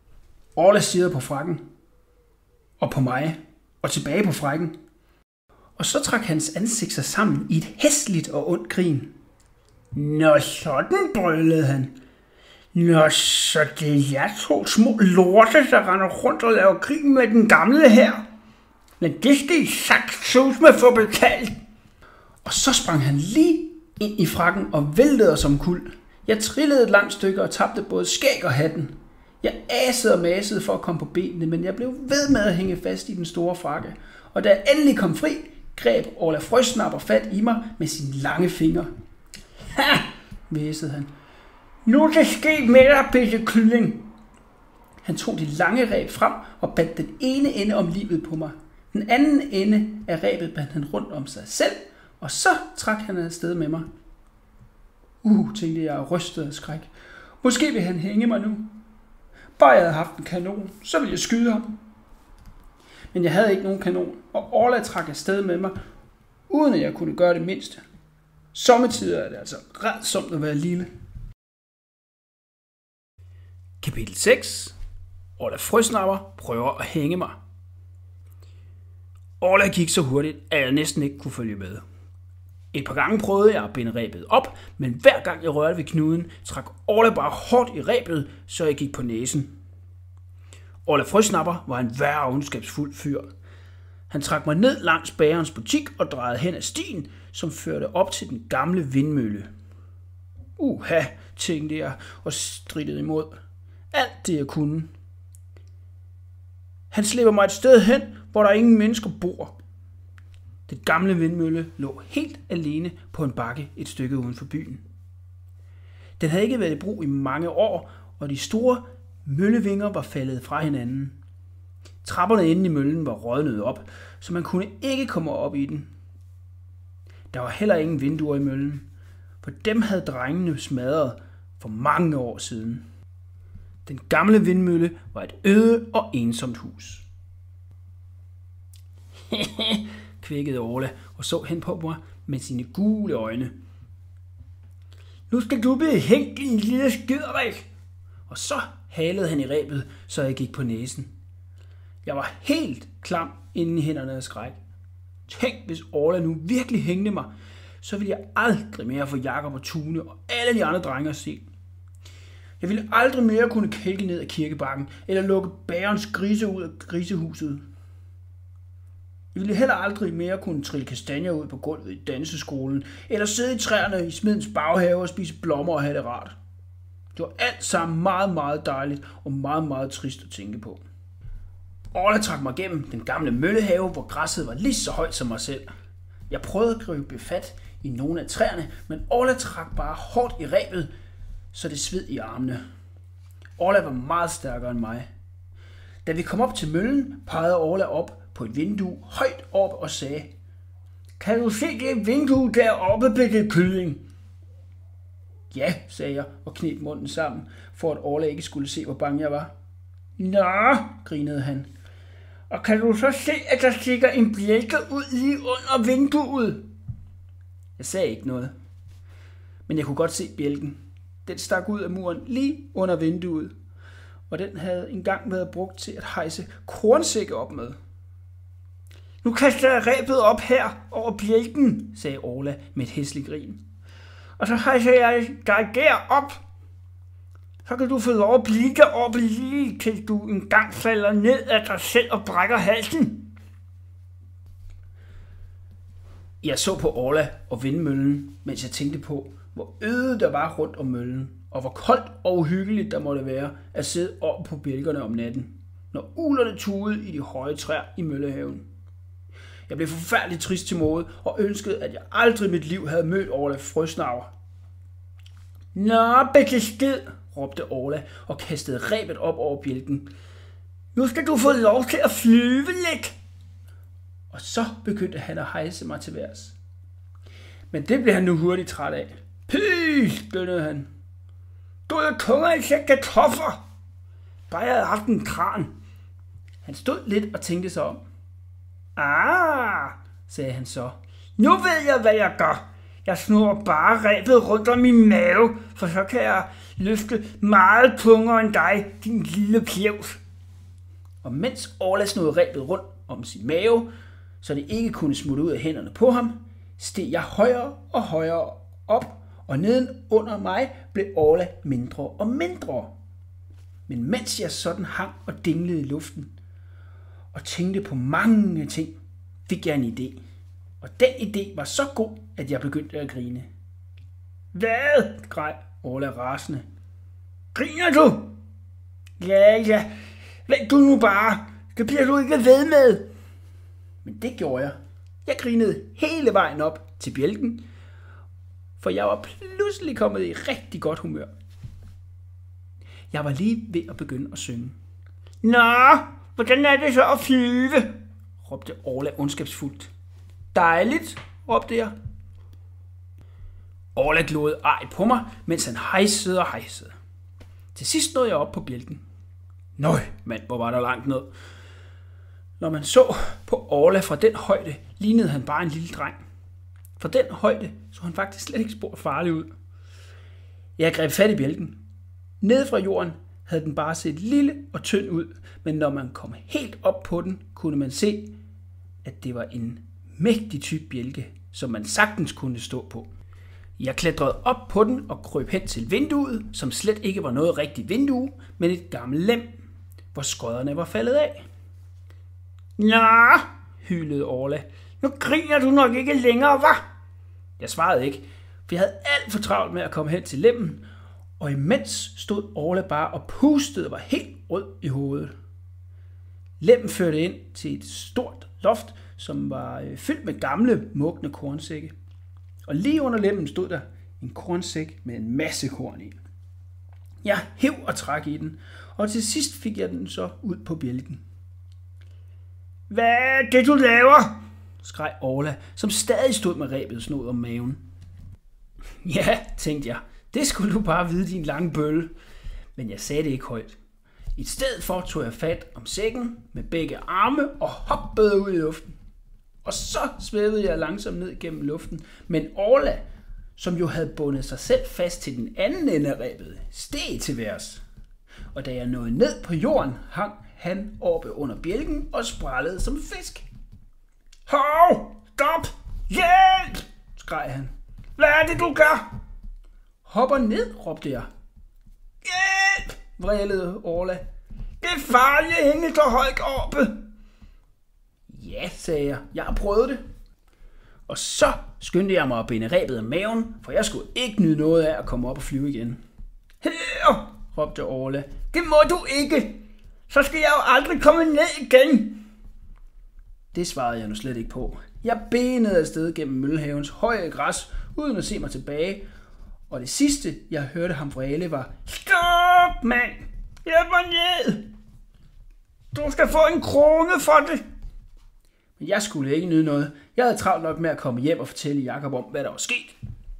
Orla stirrede på frakken, og på mig, og tilbage på frakken. Og så trak hans ansigt sig sammen i et hæsligt og ondt grin. Nå sådan, brølede han. Nå, så det er jeg to små lorte, der render rundt og laver grin med den gamle her. Men det skal I saktsus med få betalt. Og så sprang han lige ind i frakken og væltede som kuld. Jeg trillede et langt stykke og tabte både skæg og hatten. Jeg asede og masede for at komme på benene, men jeg blev ved med at hænge fast i den store frakke. Og da jeg endelig kom fri, greb Orla Frøsnapper fat i mig med sine lange fingre. Ha! Væsede han. Nu er det sket med dig, bitte kylling. Han tog de lange reb frem og bandt den ene ende om livet på mig. Den anden ende af rebet bandt han rundt om sig selv, og så trak han afsted med mig. Uh, tænkte jeg og rystede af skræk. Måske vil han hænge mig nu. Bare jeg havde haft en kanon, så ville jeg skyde ham. Men jeg havde ikke nogen kanon, og Orla trak afsted med mig, uden at jeg kunne gøre det mindste. Sommetider er det altså rædsomt at være lille. Kapitel seks. Orla Frøsnapper prøver at hænge mig. Orla gik så hurtigt, at jeg næsten ikke kunne følge med. Et par gange prøvede jeg at binde rebet op, men hver gang jeg rørte ved knuden, trak Orla bare hårdt i rebet, så jeg gik på næsen. Orla Frøsnapper var en værre ondskabsfuld fyr. Han trak mig ned langs bagerens butik og drejede hen ad stien, som førte op til den gamle vindmølle. Uha, tænkte jeg og strittede imod. Alt det jeg kunne. Han slipper mig et sted hen, hvor der ingen mennesker bor. Den gamle vindmølle lå helt alene på en bakke et stykke uden for byen. Den havde ikke været i brug i mange år, og de store møllevinger var faldet fra hinanden. Trapperne inde i møllen var rådnet op, så man kunne ikke komme op i den. Der var heller ingen vinduer i møllen, for dem havde drengene smadret for mange år siden. Den gamle vindmølle var et øde og ensomt hus. Kvækkede Orla og så hen på mig med sine gule øjne. Nu skal du blive hængt, din lille skiderik. Og så halede han i rebet, så jeg gik på næsen. Jeg var helt klam inde i hænderne af skræk. Tænk, hvis Orla nu virkelig hængte mig, så ville jeg aldrig mere få Jakob og Tune og alle de andre drenge at se. Jeg ville aldrig mere kunne kælke ned ad kirkebakken, eller lukke bagerens grise ud af grisehuset. Jeg ville heller aldrig mere kunne trille kastanjer ud på gulvet i danseskolen, eller sidde i træerne i smedens baghave og spise blommer og have det rart. Det var alt sammen meget, meget dejligt og meget, meget trist at tænke på. Orla trak mig gennem den gamle møllehave, hvor græsset var lige så højt som mig selv. Jeg prøvede at gribe fat i nogle af træerne, men Orla trak bare hårdt i rebet, så det sved i armene. Orla var meget stærkere end mig. Da vi kom op til møllen, pegede Orla op på et vindue højt op og sagde: Kan du se det vindue deroppe, bitte kylling? Ja, sagde jeg og kneb munden sammen, for at Orla ikke skulle se, hvor bange jeg var. Nå, grinede han. Og kan du så se, at der stikker en bjælke ud lige under vinduet? Jeg sagde ikke noget, men jeg kunne godt se bjælken. Den stak ud af muren lige under vinduet, og den havde engang været brugt til at hejse kornsække op med. Nu kaster jeg rebet op her over bjælken, sagde Orla med et hæsligt grin. Og så hejser jeg dig derop. Så kan du få lov at blive deroppe lige til du engang falder ned af dig selv og brækker halsen. Jeg så på Orla og vindmøllen, mens jeg tænkte på, hvor øde der var rundt om møllen, og hvor koldt og uhyggeligt der måtte være at sidde oppe på bjælkerne om natten, når uglerne tudede i de høje træer i møllehaven. Jeg blev forfærdeligt trist til mode og ønskede, at jeg aldrig i mit liv havde mødt Orla Frøsnapper. Nå, bitte skid, råbte Orla og kastede rebet op over bjælken. Nu skal du få lov til at flyve lidt. Og så begyndte han at hejse mig til værs. Men det blev han nu hurtigt træt af. Pys, bønnede han. Du er tunger i sæk kartoffer. Bare jeg havde haft en kran. Han stod lidt og tænkte sig om. Ah, sagde han så. Nu ved jeg, hvad jeg gør. Jeg snurrer bare rebet rundt om min mave, for så kan jeg løfte meget tungere end dig, din lille pjevs. Og mens Orla snurrede rebet rundt om sin mave, så det ikke kunne smutte ud af hænderne på ham, steg jeg højere og højere op, og neden under mig blev Orla mindre og mindre. Men mens jeg sådan hang og dinglede i luften og tænkte på mange ting, fik jeg en idé. Og den idé var så god, at jeg begyndte at grine. Hvad? Græd Orla rasende. Griner du? Ja, ja. Vent du nu bare. Det bliver du ikke ved med. Men det gjorde jeg. Jeg grinede hele vejen op til bjælken, for jeg var pludselig kommet i rigtig godt humør. Jeg var lige ved at begynde at synge. Nå, hvordan er det så at flyve? Råbte Orla ondskabsfuldt. Dejligt, råbte jeg. Orla glodede ej på mig, mens han hejsede og hejsede. Til sidst nåede jeg op på bjælken. Nøj, mand, hvor var der langt ned. Når man så på Orla fra den højde, lignede han bare en lille dreng. Fra den højde så han faktisk slet ikke spor farlig ud. Jeg greb fat i bjælken. Nede fra jorden havde den bare set lille og tynd ud, men når man kom helt op på den, kunne man se, at det var en mægtig tyk bjælke, som man sagtens kunne stå på. Jeg klatrede op på den og krøb hen til vinduet, som slet ikke var noget rigtigt vindue, men et gammelt lem, hvor skodderne var faldet af. Nå, hylede Orla. Nu griner du nok ikke længere, hva'? Jeg svarede ikke, for jeg havde alt for travlt med at komme hen til lemmen, og imens stod Orla bare og pustede og var helt rød i hovedet. Lemmen førte ind til et stort loft, som var fyldt med gamle, mugne kornsække. Og lige under lemmen stod der en kornsæk med en masse korn i. Jeg hev og trak i den, og til sidst fik jeg den så ud på bjælken. Hvad er det, du laver? Skreg Orla, som stadig stod med rebet snod om maven. Ja, tænkte jeg, det skulle du bare vide, din lange bølle. Men jeg sagde det ikke højt. I stedet for tog jeg fat om sækken med begge arme og hoppede ud i luften. Og så svævede jeg langsomt ned gennem luften, men Orla, som jo havde bundet sig selv fast til den anden ende af rebet, steg til værs. Og da jeg nåede ned på jorden, hang han oppe under bjælken og sprællede som en fisk. Hov! Stop! Hjælp! Skreg han. Hvad er det, du gør? Hopper ned, råbte jeg. Hjælp! Vrælede Orla. Det er farligt at hænge så højt oppe. Ja, sagde jeg. Jeg har prøvet det. Og så skyndte jeg mig at binde rebet af maven, for jeg skulle ikke nyde noget af at komme op og flyve igen. Her! Råbte Orla. Det må du ikke. Så skal jeg jo aldrig komme ned igen. Det svarede jeg nu slet ikke på. Jeg benede afsted gennem møllehavens høje græs, uden at se mig tilbage. Og det sidste, jeg hørte ham vræle, var: Stop, mand! Hjælp mig ned! Du skal få en krone for det. Men jeg skulle ikke nyde noget. Jeg havde travlt nok med at komme hjem og fortælle Jakob om, hvad der var sket.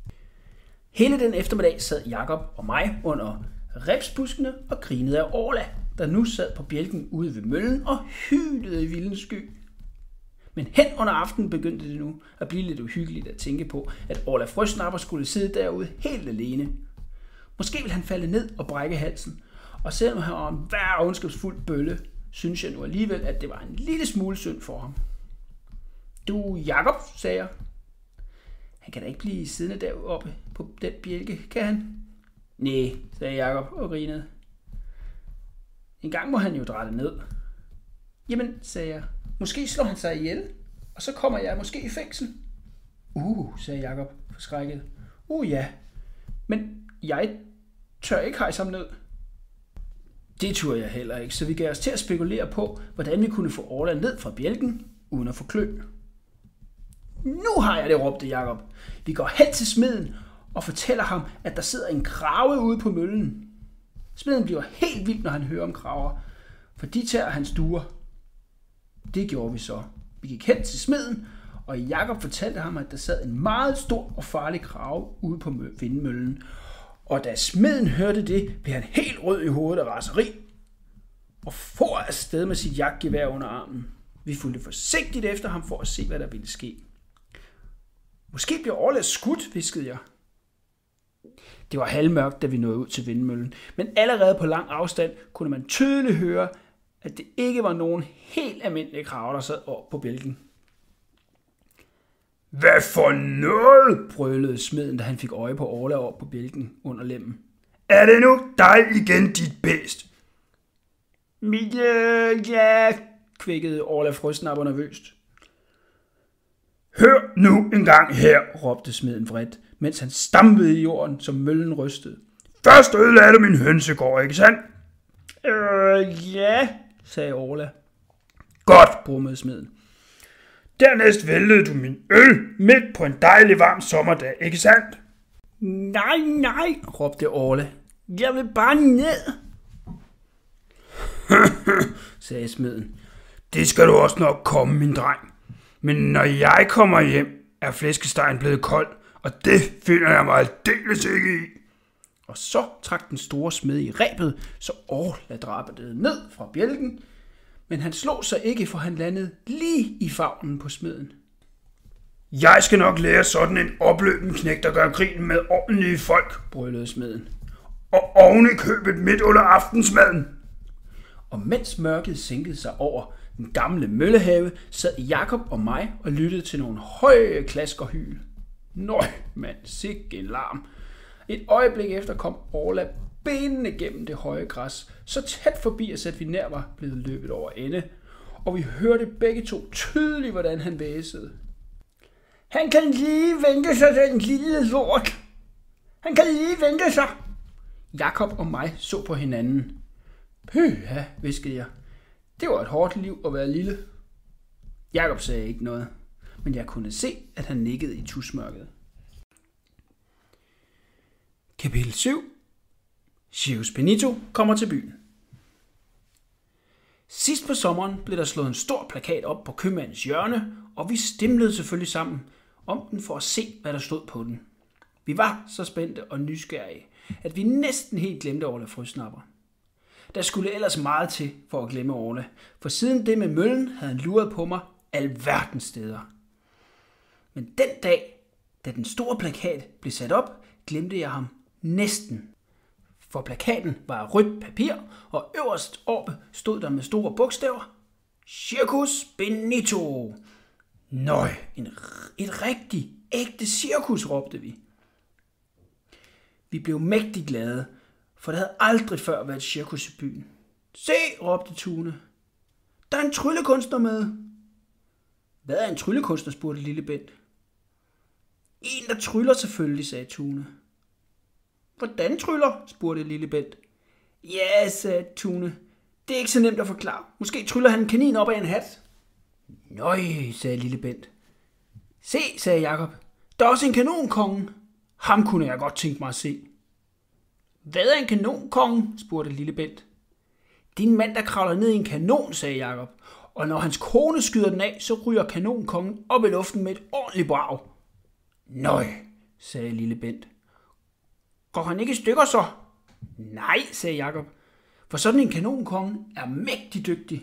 Hele den eftermiddag sad Jakob og mig under ribsbuskene og grinede af Orla, der nu sad på bjælken ude ved møllen og hylede i vildens sky. Men hen under aftenen begyndte det nu at blive lidt uhyggeligt at tænke på, at Orla Frøsnapper skulle sidde derude helt alene. Måske ville han falde ned og brække halsen, og selvom han var en hver ondskabsfuld bølle, synes jeg nu alligevel, at det var en lille smule synd for ham. Du, Jakob, sagde jeg. Han kan da ikke blive siddende deroppe på den bjælke, kan han? Næh, sagde Jakob og grinede. En gang må han jo dreje ned. Jamen, sagde jeg, måske slår han sig ihjel, og så kommer jeg måske i fængsel. Uh, sagde Jakob forskrækket. Uh, ja, men jeg tør ikke hejse ham ned. Det turde jeg heller ikke, så vi gav os til at spekulere på, hvordan vi kunne få Orla ned fra bjælken, uden at få klø. Nu har jeg det, råbte Jakob. Vi går hen til smeden og fortæller ham, at der sidder en krave ude på møllen. Smeden bliver helt vild, når han hører om kraver, for de tager hans duer. Det gjorde vi så. Vi gik hen til smeden, og Jakob fortalte ham, at der sad en meget stor og farlig krave ude på vindmøllen. Og da smeden hørte det, blev han helt rød i hovedet af raseri og for afsted med sit jagtgevær under armen. Vi fulgte forsigtigt efter ham for at se, hvad der ville ske. Måske bliver Orla skudt, viskede jeg. Det var halvmørkt, da vi nåede ud til vindmøllen, men allerede på lang afstand kunne man tydeligt høre, at det ikke var nogen helt almindelige kraver, der sad oppe på bjælken. Hvad for noget? brølede smeden, da han fik øje på Orla op på bjælken under lemmen. Er det nu dig igen, dit bedst? Mit, øh, ja, kvækkede Orla Frøsnapper nervøst. Hør nu en gang her, råbte smeden vredt, mens han stampede i jorden, som møllen rystede. Først ødelagde du min hønsegård, ikke sandt? Øh, ja, sagde Orla. Godt, brummede smeden. Dernæst væltede du min øl midt på en dejlig varm sommerdag, ikke sandt? Nej, nej, råbte Orla. Jeg vil bare ned. sagde smeden. Det skal du også nok komme, min dreng. Men når jeg kommer hjem, er flæskestegen blevet kold, og det finder jeg mig aldeles ikke i. Og så trak den store smed i rebet, så Orla drabede ned fra bjælken, men han slog sig ikke, for han landede lige i favnen på smeden. Jeg skal nok lære sådan en opløben knægt, der gør grin med ordentlige folk, brølede smeden. Og oven i købet midt under aftensmaden. Og mens mørket sænkede sig over den gamle møllehave, sad Jakob og mig og lyttede til nogle høje klask og hyl. Nøj, mand, sikke en larm. Et øjeblik efter kom Orla benene gennem det høje græs, så tæt forbi os, at vi nær var blevet løbet over ende, og vi hørte begge to tydeligt, hvordan han væsede. Han kan lige vente sig, den lille lort. Han kan lige vente sig. Jakob og mig så på hinanden. Pyha, hviskede jeg. Det var et hårdt liv at være lille. Jakob sagde ikke noget, men jeg kunne se, at han nikkede i tusmørket. Kapitel syv. Circus Benito kommer til byen. Sidst på sommeren blev der slået en stor plakat op på købmandens hjørne, og vi stimlede selvfølgelig sammen om den for at se, hvad der stod på den. Vi var så spændte og nysgerrige, at vi næsten helt glemte Orla Frøsnapper. Der skulle ellers meget til for at glemme Orla, for siden det med møllen havde han luret på mig alverdens steder. Men den dag, da den store plakat blev sat op, glemte jeg ham næsten. For plakaten var af rødt papir, og øverst oppe stod der med store bogstaver: Circus Benito. Nøj, en, et rigtig ægte cirkus, råbte vi. Vi blev mægtig glade, for der havde aldrig før været cirkus i byen. Se, råbte Tune. Der er en tryllekunstner med. Hvad er en tryllekunstner, spurgte lille Bent. En, der tryller selvfølgelig, sagde Tune. Hvordan tryller, spurgte lille Bent. Ja, sagde Tune. Det er ikke så nemt at forklare. Måske tryller han en kanin op af en hat. Nøj, sagde lille Bent. Se, sagde Jakob. Der er også en kanonkonge. Ham kunne jeg godt tænke mig at se. Hvad er en kanonkonge, spurgte lille Bent. Det er en mand, der kravler ned i en kanon, sagde Jakob. Og når hans kone skyder den af, så ryger kanonkongen op i luften med et ordentligt brag. Nøj, sagde lille Bent. Går han ikke i stykker så? Nej, sagde Jakob. For sådan en kanonkonge er mægtig dygtig.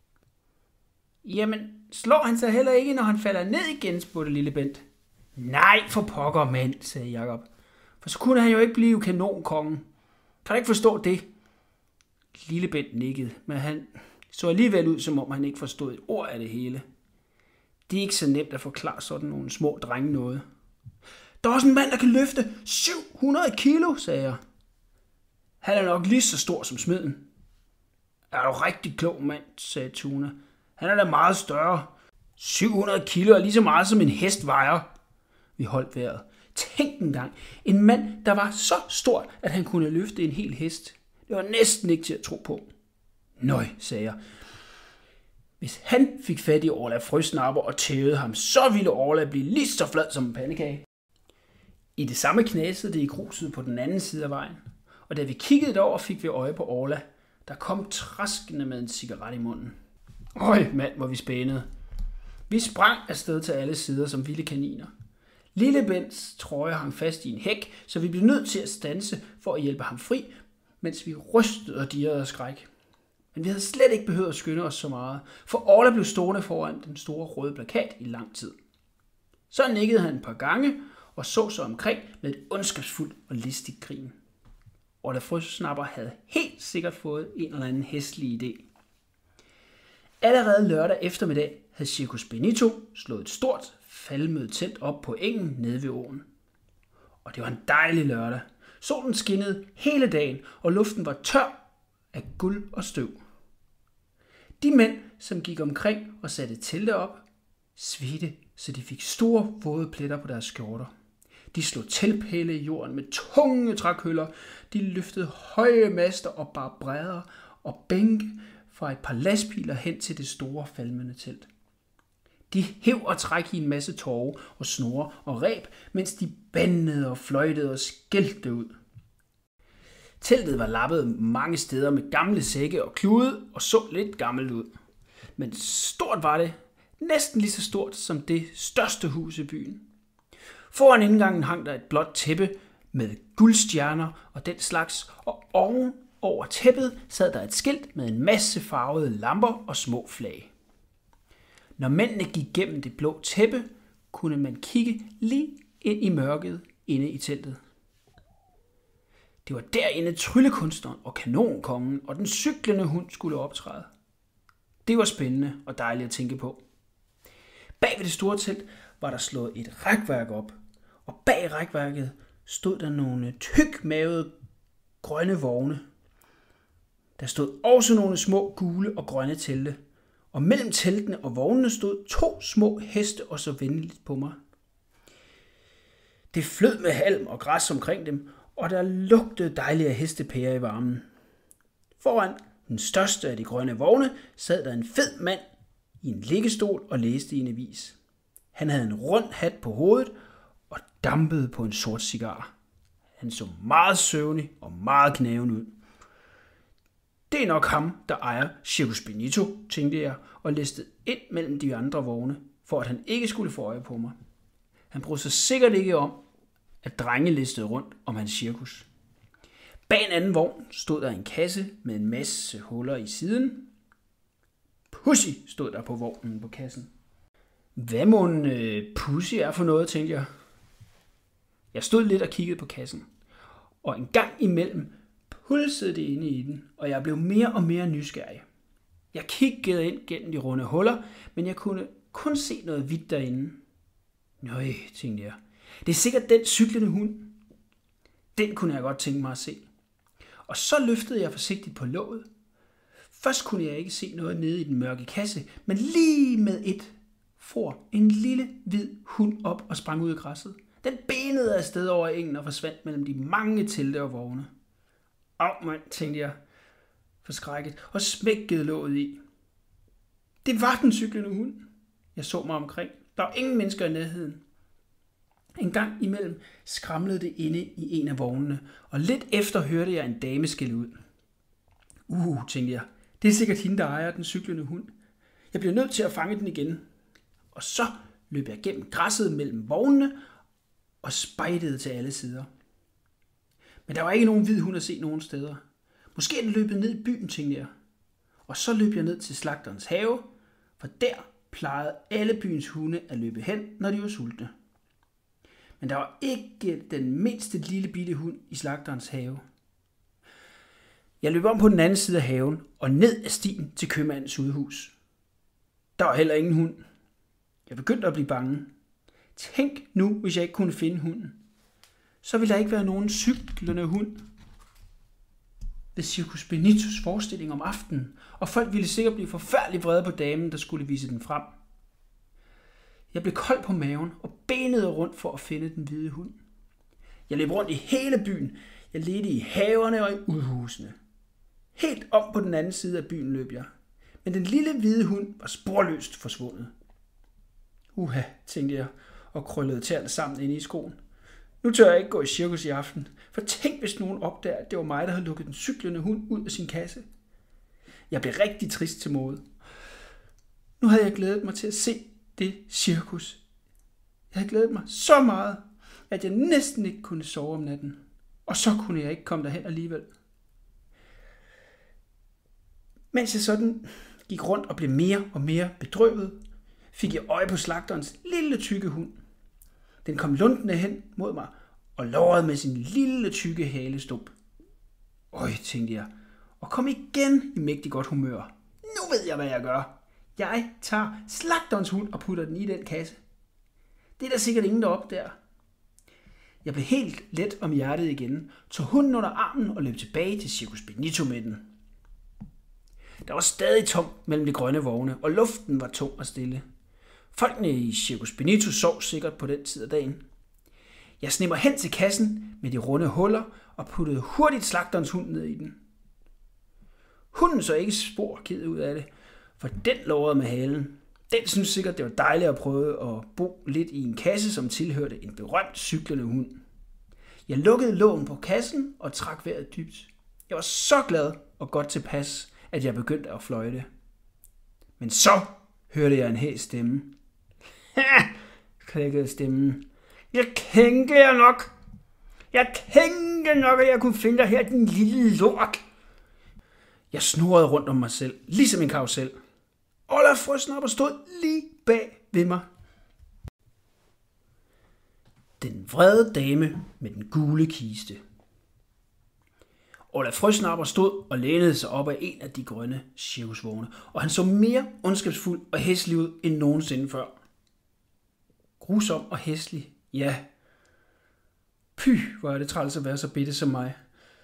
Jamen, slår han sig heller ikke, når han falder ned igen, spurgte lille Bent. Nej, for pokker mand, sagde Jakob. For så kunne han jo ikke blive kanonkongen. Kan du ikke forstå det? Lille Bent nikkede, men han så alligevel ud, som om han ikke forstod et ord af det hele. Det er ikke så nemt at forklare sådan nogle små drenge noget. Der er også en mand, der kan løfte syv hundrede kilo, sagde jeg. Han er nok lige så stor som smeden. Er du rigtig klog, mand, sagde Tune. Han er da meget større. syv hundrede kilo er lige så meget, som en hest vejer. Vi holdt vejret. Tænk engang, en mand, der var så stor, at han kunne løfte en hel hest. Det var næsten ikke til at tro på. Nøj, sagde jeg. Hvis han fik fat i Orla Frøsnapper og tævede ham, så ville Orla blive lige så flad som en pandekage. I det samme knasede det i gruset på den anden side af vejen, og da vi kiggede derover, fik vi øje på Orla, der kom traskende med en cigaret i munden. Øj, mand, hvor vi spænede. Vi sprang afsted til alle sider som vilde kaniner. Lille Bents trøje hang fast i en hæk, så vi blev nødt til at standse for at hjælpe ham fri, mens vi rystede og dirrede af skræk. Men vi havde slet ikke behøvet at skynde os så meget, for Orla blev stående foran den store røde plakat i lang tid. Så nikkede han et par gange og så sig omkring med et ondskabsfuldt og listigt grin. Orla Frøsnapper havde helt sikkert fået en eller anden hæslig idé. Allerede lørdag eftermiddag havde Circus Benito slået et stort, falmede telt op på engen nede ved åen. Og det var en dejlig lørdag. Solen skinnede hele dagen, og luften var tør af guld og støv. De mænd, som gik omkring og satte telte op, svedte, så de fik store våde pletter på deres skjorter. De slog teltpæle i jorden med tunge trækøller. De løftede høje master og bar brædder og bænke fra et par lastbiler hen til det store falmende telt. De hev og træk i en masse torve og snore og reb, mens de bandede og fløjtede og skældte ud. Teltet var lappet mange steder med gamle sække og klude og så lidt gammelt ud. Men stort var det, næsten lige så stort som det største hus i byen. Foran indgangen hang der et blåt tæppe med guldstjerner og den slags, og oven over tæppet sad der et skilt med en masse farvede lamper og små flag. Når mændene gik gennem det blå tæppe, kunne man kigge lige ind i mørket inde i teltet. Det var derinde tryllekunstneren og kanonkongen og den cyklende hund skulle optræde. Det var spændende og dejligt at tænke på. Bag ved det store telt var der slået et rækværk op, og bag rækværket stod der nogle tykmavede grønne vogne. Der stod også nogle små gule og grønne telte, og mellem teltene og vognene stod to små heste og så venligt på mig. Det flød med halm og græs omkring dem, og der lugtede dejligt af hestepærer i varmen. Foran den største af de grønne vogne sad der en fed mand i en liggestol og læste i en avis. Han havde en rund hat på hovedet og dampede på en sort cigar. Han så meget søvnig og meget knæven ud. Det er nok ham, der ejer Circus Benito, tænkte jeg, og listede ind mellem de andre vogne, for at han ikke skulle få øje på mig. Han brød sig sikkert ikke om, at drenge listede rundt om hans cirkus. Bag en anden vogn stod der en kasse med en masse huller i siden. Pussy stod der på vognen på kassen. Hvad må en øh, pussy er for noget, tænkte jeg. Jeg stod lidt og kiggede på kassen, og en gang imellem pulsede det inde i den, og jeg blev mere og mere nysgerrig. Jeg kiggede ind gennem de runde huller, men jeg kunne kun se noget hvidt derinde. Nøj, tænkte jeg. Det er sikkert den cyklende hund. Den kunne jeg godt tænke mig at se. Og så løftede jeg forsigtigt på låget. Først kunne jeg ikke se noget nede i den mørke kasse, men lige med et for en lille hvid hund op og sprang ud i græsset. Den benede afsted over engen og forsvandt mellem de mange telte og vogne. Au, mand, tænkte jeg forskrækket og smækkede låget i. Det var den cyklende hund. Jeg så mig omkring. Der var ingen mennesker i nærheden. En gang imellem skramlede det inde i en af vognene, og lidt efter hørte jeg en dame skælde ud. Uh, tænkte jeg, det er sikkert hende, der ejer den cyklende hund. Jeg bliver nødt til at fange den igen. Og så løb jeg gennem græsset mellem vognene og spejdede til alle sider. Men der var ikke nogen hvid hund at se nogen steder. Måske er den løbet ned i byen, tænkte jeg. Og så løb jeg ned til slagterens have, for der plejede alle byens hunde at løbe hen, når de var sultne. Men der var ikke den mindste lille bitte hund i slagterens have. Jeg løb om på den anden side af haven og ned ad stien til købmandens udhus. Der var heller ingen hund. Jeg begyndte at blive bange. Tænk nu, hvis jeg ikke kunne finde hunden. Så ville der ikke være nogen cyklende hund ved Circus Benitos forestilling om aftenen, og folk ville sikkert blive forfærdeligt vrede på damen, der skulle vise den frem. Jeg blev kold på maven og benede rundt for at finde den hvide hund. Jeg løb rundt i hele byen. Jeg ledte i haverne og i udhusene. Helt om på den anden side af byen løb jeg. Men den lille hvide hund var sporløst forsvundet. Uha, tænkte jeg og krøllede tæerne sammen inde i skoen. Nu tør jeg ikke gå i cirkus i aften, for tænk hvis nogen opdager, at det var mig, der havde lukket den cyklende hund ud af sin kasse. Jeg blev rigtig trist til mode. Nu havde jeg glædet mig til at se det cirkus. Jeg havde glædet mig så meget, at jeg næsten ikke kunne sove om natten. Og så kunne jeg ikke komme derhen alligevel. Mens jeg sådan gik rundt og blev mere og mere bedrøvet, fik jeg øje på slagterens lille tykke hund. Den kom lundende hen mod mig og lårede med sin lille tykke halestump. Øj, tænkte jeg, og kom igen i mægtig godt humør. Nu ved jeg, hvad jeg gør. Jeg tager slagterens hund og putter den i den kasse. Det er der sikkert ingen deroppe der. Jeg blev helt let om hjertet igen, tog hunden under armen og løb tilbage til Circus Benito med den. Der var stadig tomt mellem de grønne vogne, og luften var tung og stille. Folkene i Circus Benito sov sikkert på den tid af dagen. Jeg sneg mig hen til kassen med de runde huller og puttede hurtigt slagterens hund ned i den. Hunden så ikke spor ked ud af det, for den lårede med halen. Den synes sikkert, det var dejligt at prøve at bo lidt i en kasse, som tilhørte en berømt cyklende hund. Jeg lukkede lågen på kassen og trak vejret dybt. Jeg var så glad og godt tilpas, at jeg begyndte at fløjte. Men så hørte jeg en hæs stemme. Ha! Klækkede stemmen. Jeg tænkte jer nok. Jeg tænkte nok, at jeg kunne finde dig her, din lille lort. Jeg snurrede rundt om mig selv, ligesom en karusel. Olaf Frøsnapper stod lige bag ved mig. Den vrede dame med den gule kiste. Olaf Frøsnapper stod og lænede sig op af en af de grønne cirkusvogne, og han så mere ondskabsfuld og hæslig ud end nogensinde før. Grusom og hæslig, ja. Py, hvor er det træls at være så bitte som mig.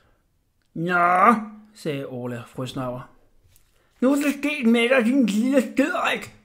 Nå, sagde Olaf Frøsnapper. Nu er det sket med dig, din lille skidrik.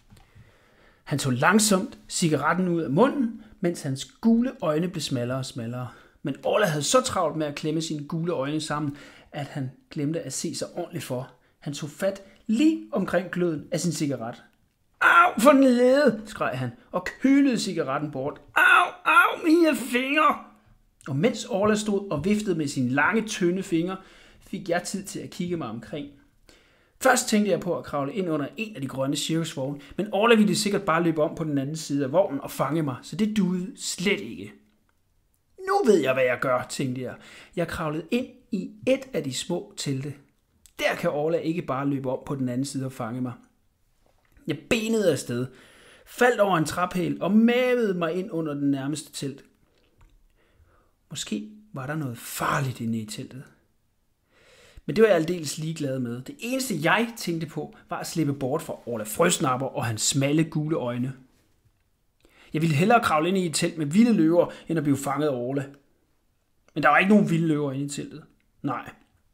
Han tog langsomt cigaretten ud af munden, mens hans gule øjne blev smallere og smallere. Men Orla havde så travlt med at klemme sine gule øjne sammen, at han glemte at se sig ordentligt for. Han tog fat lige omkring gløden af sin cigaret. Au, for nede, skreg han, og kølede cigaretten bort. Au, au, mine fingre! Og mens Orla stod og viftede med sine lange, tynde fingre, fik jeg tid til at kigge mig omkring. Først tænkte jeg på at kravle ind under en af de grønne cirkusvogne, men Orla ville sikkert bare løbe om på den anden side af vognen og fange mig, så det duede slet ikke. Nu ved jeg, hvad jeg gør, tænkte jeg. Jeg kravlede ind i et af de små telte. Der kan Orla ikke bare løbe om på den anden side og fange mig. Jeg benede afsted, faldt over en traphæl og mavede mig ind under den nærmeste telt. Måske var der noget farligt inde i teltet. Men det var jeg aldeles ligeglad med. Det eneste, jeg tænkte på, var at slippe bort fra Olaf Frøsnapper og hans smalle gule øjne. Jeg ville hellere kravle ind i et telt med vilde løver, end at blive fanget af Orla. Men der var ikke nogen vilde løver inde i teltet. Nej.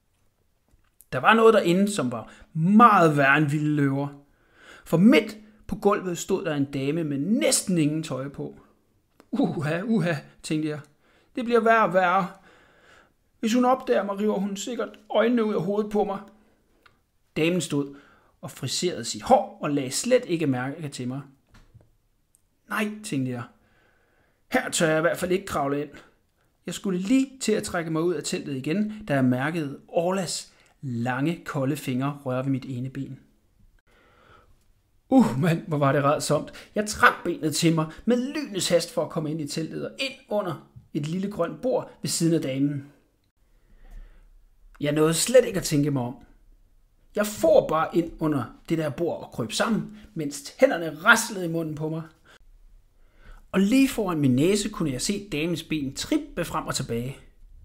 Der var noget derinde, som var meget værre end vilde løver. For midt på gulvet stod der en dame med næsten ingen tøj på. Uha, uha, tænkte jeg. Det bliver værre og værre. Hvis hun opdager mig, river hun sikkert øjnene ud af hovedet på mig. Damen stod og friserede sit hår og lagde slet ikke mærke til mig. Nej, tænkte jeg. Her tør jeg i hvert fald ikke kravle ind. Jeg skulle lige til at trække mig ud af teltet igen, da jeg mærkede Orlas lange, kolde fingre røre ved mit ene ben. Uh, mand, hvor var det rædsomt. Jeg trak benet til mig med lynets hast for at komme ind i teltet og ind under et lille grønt bord ved siden af damen. Jeg nåede slet ikke at tænke mig om. Jeg for bare ind under det der bord og krøb sammen, mens hænderne raslede i munden på mig. Og lige foran min næse kunne jeg se damens ben trippe frem og tilbage.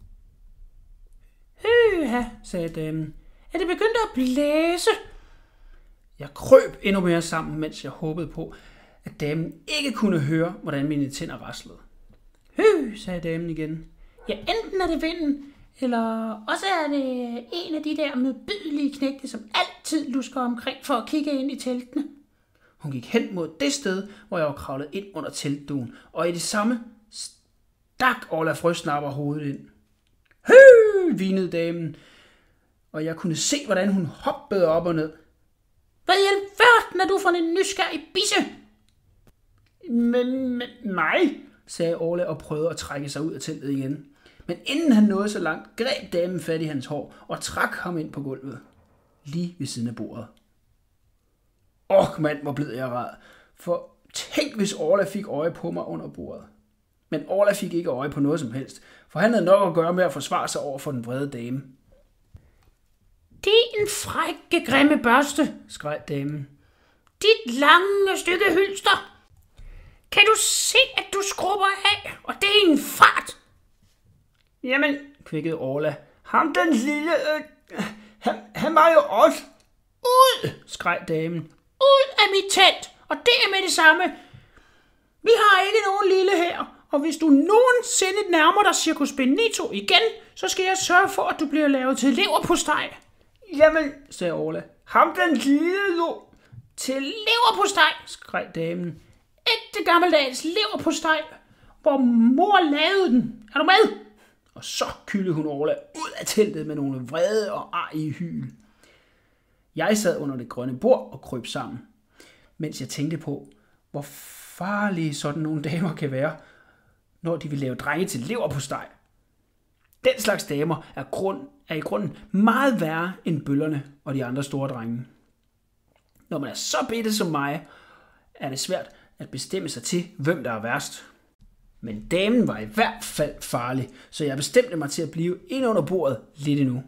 Høha, sagde damen. Er det begyndt at blæse? Jeg krøb endnu mere sammen, mens jeg håbede på, at damen ikke kunne høre, hvordan mine tænder raslede. Hø, sagde damen igen. Ja, enten er det vinden, eller også er det en af de der modbydelige knægte, som altid lusker omkring for at kigge ind i teltene. Hun gik hen mod det sted, hvor jeg var kravlet ind under teltduen, og i det samme stak Olaf Frøsnapper hovedet ind. Hø, vinede damen, og jeg kunne se, hvordan hun hoppede op og ned. Hvad i alverden er du for en nysgerrig bisse? Men mig, sagde Orla og prøvede at trække sig ud af teltet igen. Men inden han nåede så langt, greb damen fat i hans hår og trak ham ind på gulvet, lige ved siden af bordet. Åh, mand, hvor blev jeg ræd. For tænk, hvis Orla fik øje på mig under bordet. Men Orla fik ikke øje på noget som helst, for han havde nok at gøre med at forsvare sig over for den vrede dame. Din frække, grimme børste, skreg damen. Dit lange stykke hylster. Kan du se, at du skrubber af, og det er en fart? Jamen, kvikkede Orla. Ham den lille, øh, han, han var jo også. Ud, skreg damen. Ud af mit telt, og det er med det samme. Vi har ikke nogen lille her, og hvis du nogensinde nærmer dig Circus Benito igen, så skal jeg sørge for, at du bliver lavet til leverpostej. Jamen, sagde Orla, ham den lille jo. Til leverpostej, skreg damen. Ægte gammeldags leverpostej, hvor mor lavede den. Er du med? Og så kyldede hun Orla ud af teltet med nogle vrede og arige hyl. Jeg sad under det grønne bord og kryb sammen, mens jeg tænkte på, hvor farlige sådan nogle damer kan være, når de vil lave drenge til leverpostej. Den slags damer er, grund, er i grunden meget værre end bøllerne og de andre store drenge. Når man er så bitte som mig, er det svært at bestemme sig til, hvem der er værst. Men damen var i hvert fald farlig, så jeg bestemte mig til at blive ind under bordet lidt endnu.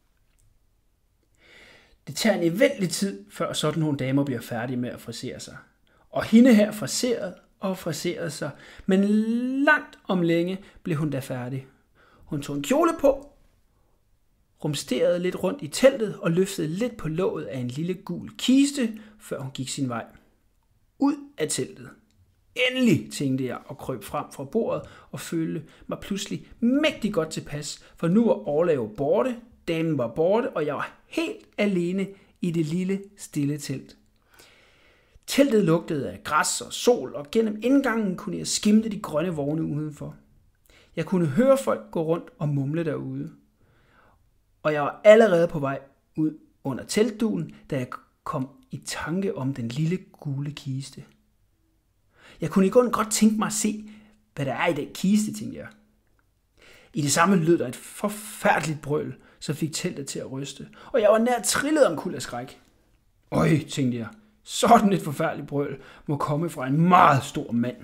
Det tager en eventlig tid, før sådan nogle damer bliver færdige med at frisere sig. Og hende her friserede og friserede sig, men langt om længe blev hun da færdig. Hun tog en kjole på, rumsterede lidt rundt i teltet og løftede lidt på låget af en lille gul kiste, før hun gik sin vej. Ud af teltet. Endelig, tænkte jeg og krøb frem fra bordet og følte mig pludselig mægtig godt tilpas, for nu var Orla jo borte, damen var borte, og jeg var helt alene i det lille, stille telt. Teltet lugtede af græs og sol, og gennem indgangen kunne jeg skimte de grønne vogne udenfor. Jeg kunne høre folk gå rundt og mumle derude. Og jeg var allerede på vej ud under teltdugen, da jeg kom i tanke om den lille gule kiste. Jeg kunne i grunden godt tænke mig at se, hvad der er i den kiste, tænkte jeg. I det samme lød der et forfærdeligt brøl, som fik teltet til at ryste, og jeg var nær trillet omkuld af skræk. Øj, tænkte jeg, sådan et forfærdeligt brøl må komme fra en meget stor mand.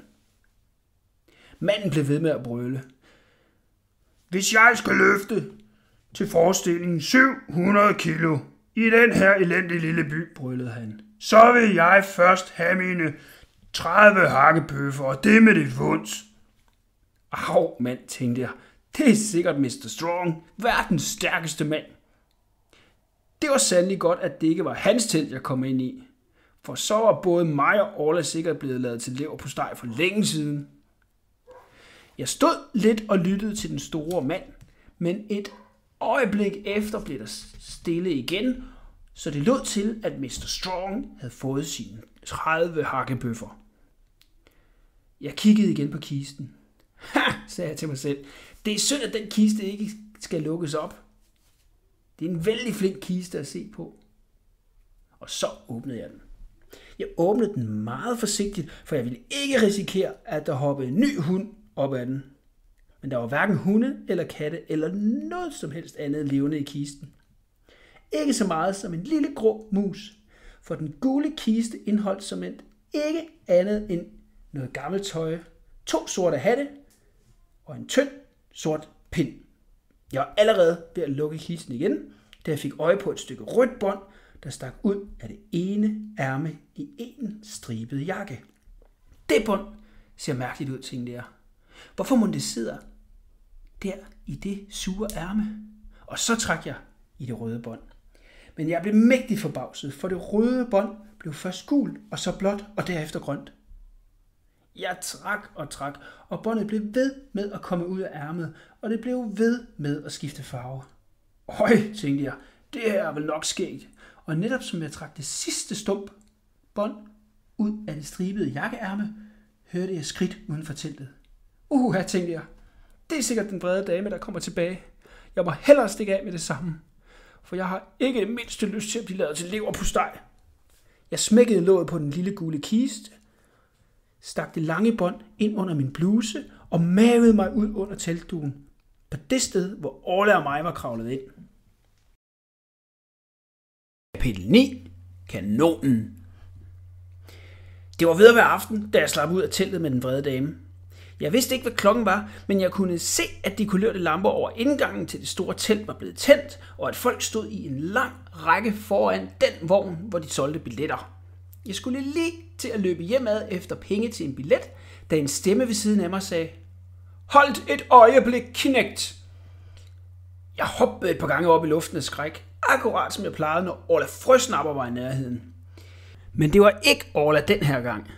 Manden blev ved med at brøle. Hvis jeg skal løfte til forestillingen syv hundrede kilo i den her elendige lille by, brølede han, så vil jeg først have mine tredive hakkebøffer, og det med det vunds. Au, mand, tænkte jeg. Det er sikkert mister Strong, verdens stærkeste mand. Det var sandelig godt, at det ikke var hans telt, jeg kom ind i. For så var både mig og Orla sikkert blevet lavet til leverpostej for længe siden. Jeg stod lidt og lyttede til den store mand, men et øjeblik efter blev der stille igen, så det lød til, at mister Strong havde fået sine tredive hakkebøffer. Jeg kiggede igen på kisten. Ha, sagde jeg til mig selv. Det er synd, at den kiste ikke skal lukkes op. Det er en vældig flink kiste at se på. Og så åbnede jeg den. Jeg åbnede den meget forsigtigt, for jeg ville ikke risikere, at der hoppede en ny hund op ad den. Men der var hverken hunde eller katte eller noget som helst andet levende i kisten. Ikke så meget som en lille grå mus, for den gule kiste indeholdt som et ikke andet end noget gammelt tøj, to sorte hatte og en tynd sort pind. Jeg var allerede ved at lukke kisten igen, da jeg fik øje på et stykke rødt bånd, der stak ud af det ene ærme i en stribet jakke. Det bånd ser mærkeligt ud, tænkte jeg. Hvorfor må det sidder der i det sure ærme? Og så trak jeg i det røde bånd. Men jeg blev mægtig forbavset, for det røde bånd blev først gult, og så blåt, og derefter grønt. Jeg trak og trak, og båndet blev ved med at komme ud af ærmet, og det blev ved med at skifte farve. Øj, tænkte jeg, det her er vel nok sket. Og netop som jeg trak det sidste stump bånd ud af det stribede jakkeærme, hørte jeg skridt uden for teltet. Uh, her tænkte jeg, det er sikkert den brede dame, der kommer tilbage. Jeg må hellere stikke af med det samme, for jeg har ikke det mindste lyst til at blive lavet til leverpostej. Jeg smækkede låget på den lille gule kiste, stak det lange bånd ind under min bluse og mavede mig ud under teltdugen, på det sted, hvor Orla og mig var kravlet ind. Kapitel ni. Kanonen. Det var ved at være aften, da jeg slap ud af teltet med den vrede dame. Jeg vidste ikke, hvad klokken var, men jeg kunne se, at de kulørte lamper over indgangen til det store telt var blevet tændt, og at folk stod i en lang række foran den vogn, hvor de solgte billetter. Jeg skulle lige til at løbe hjemad efter penge til en billet, da en stemme ved siden af mig sagde, "Hold et øjeblik, knægt!" Jeg hoppede et par gange op i luften af skræk, akkurat som jeg plejede, når Orla Frøsnapper var i nærheden. Men det var ikke Orla den her gang.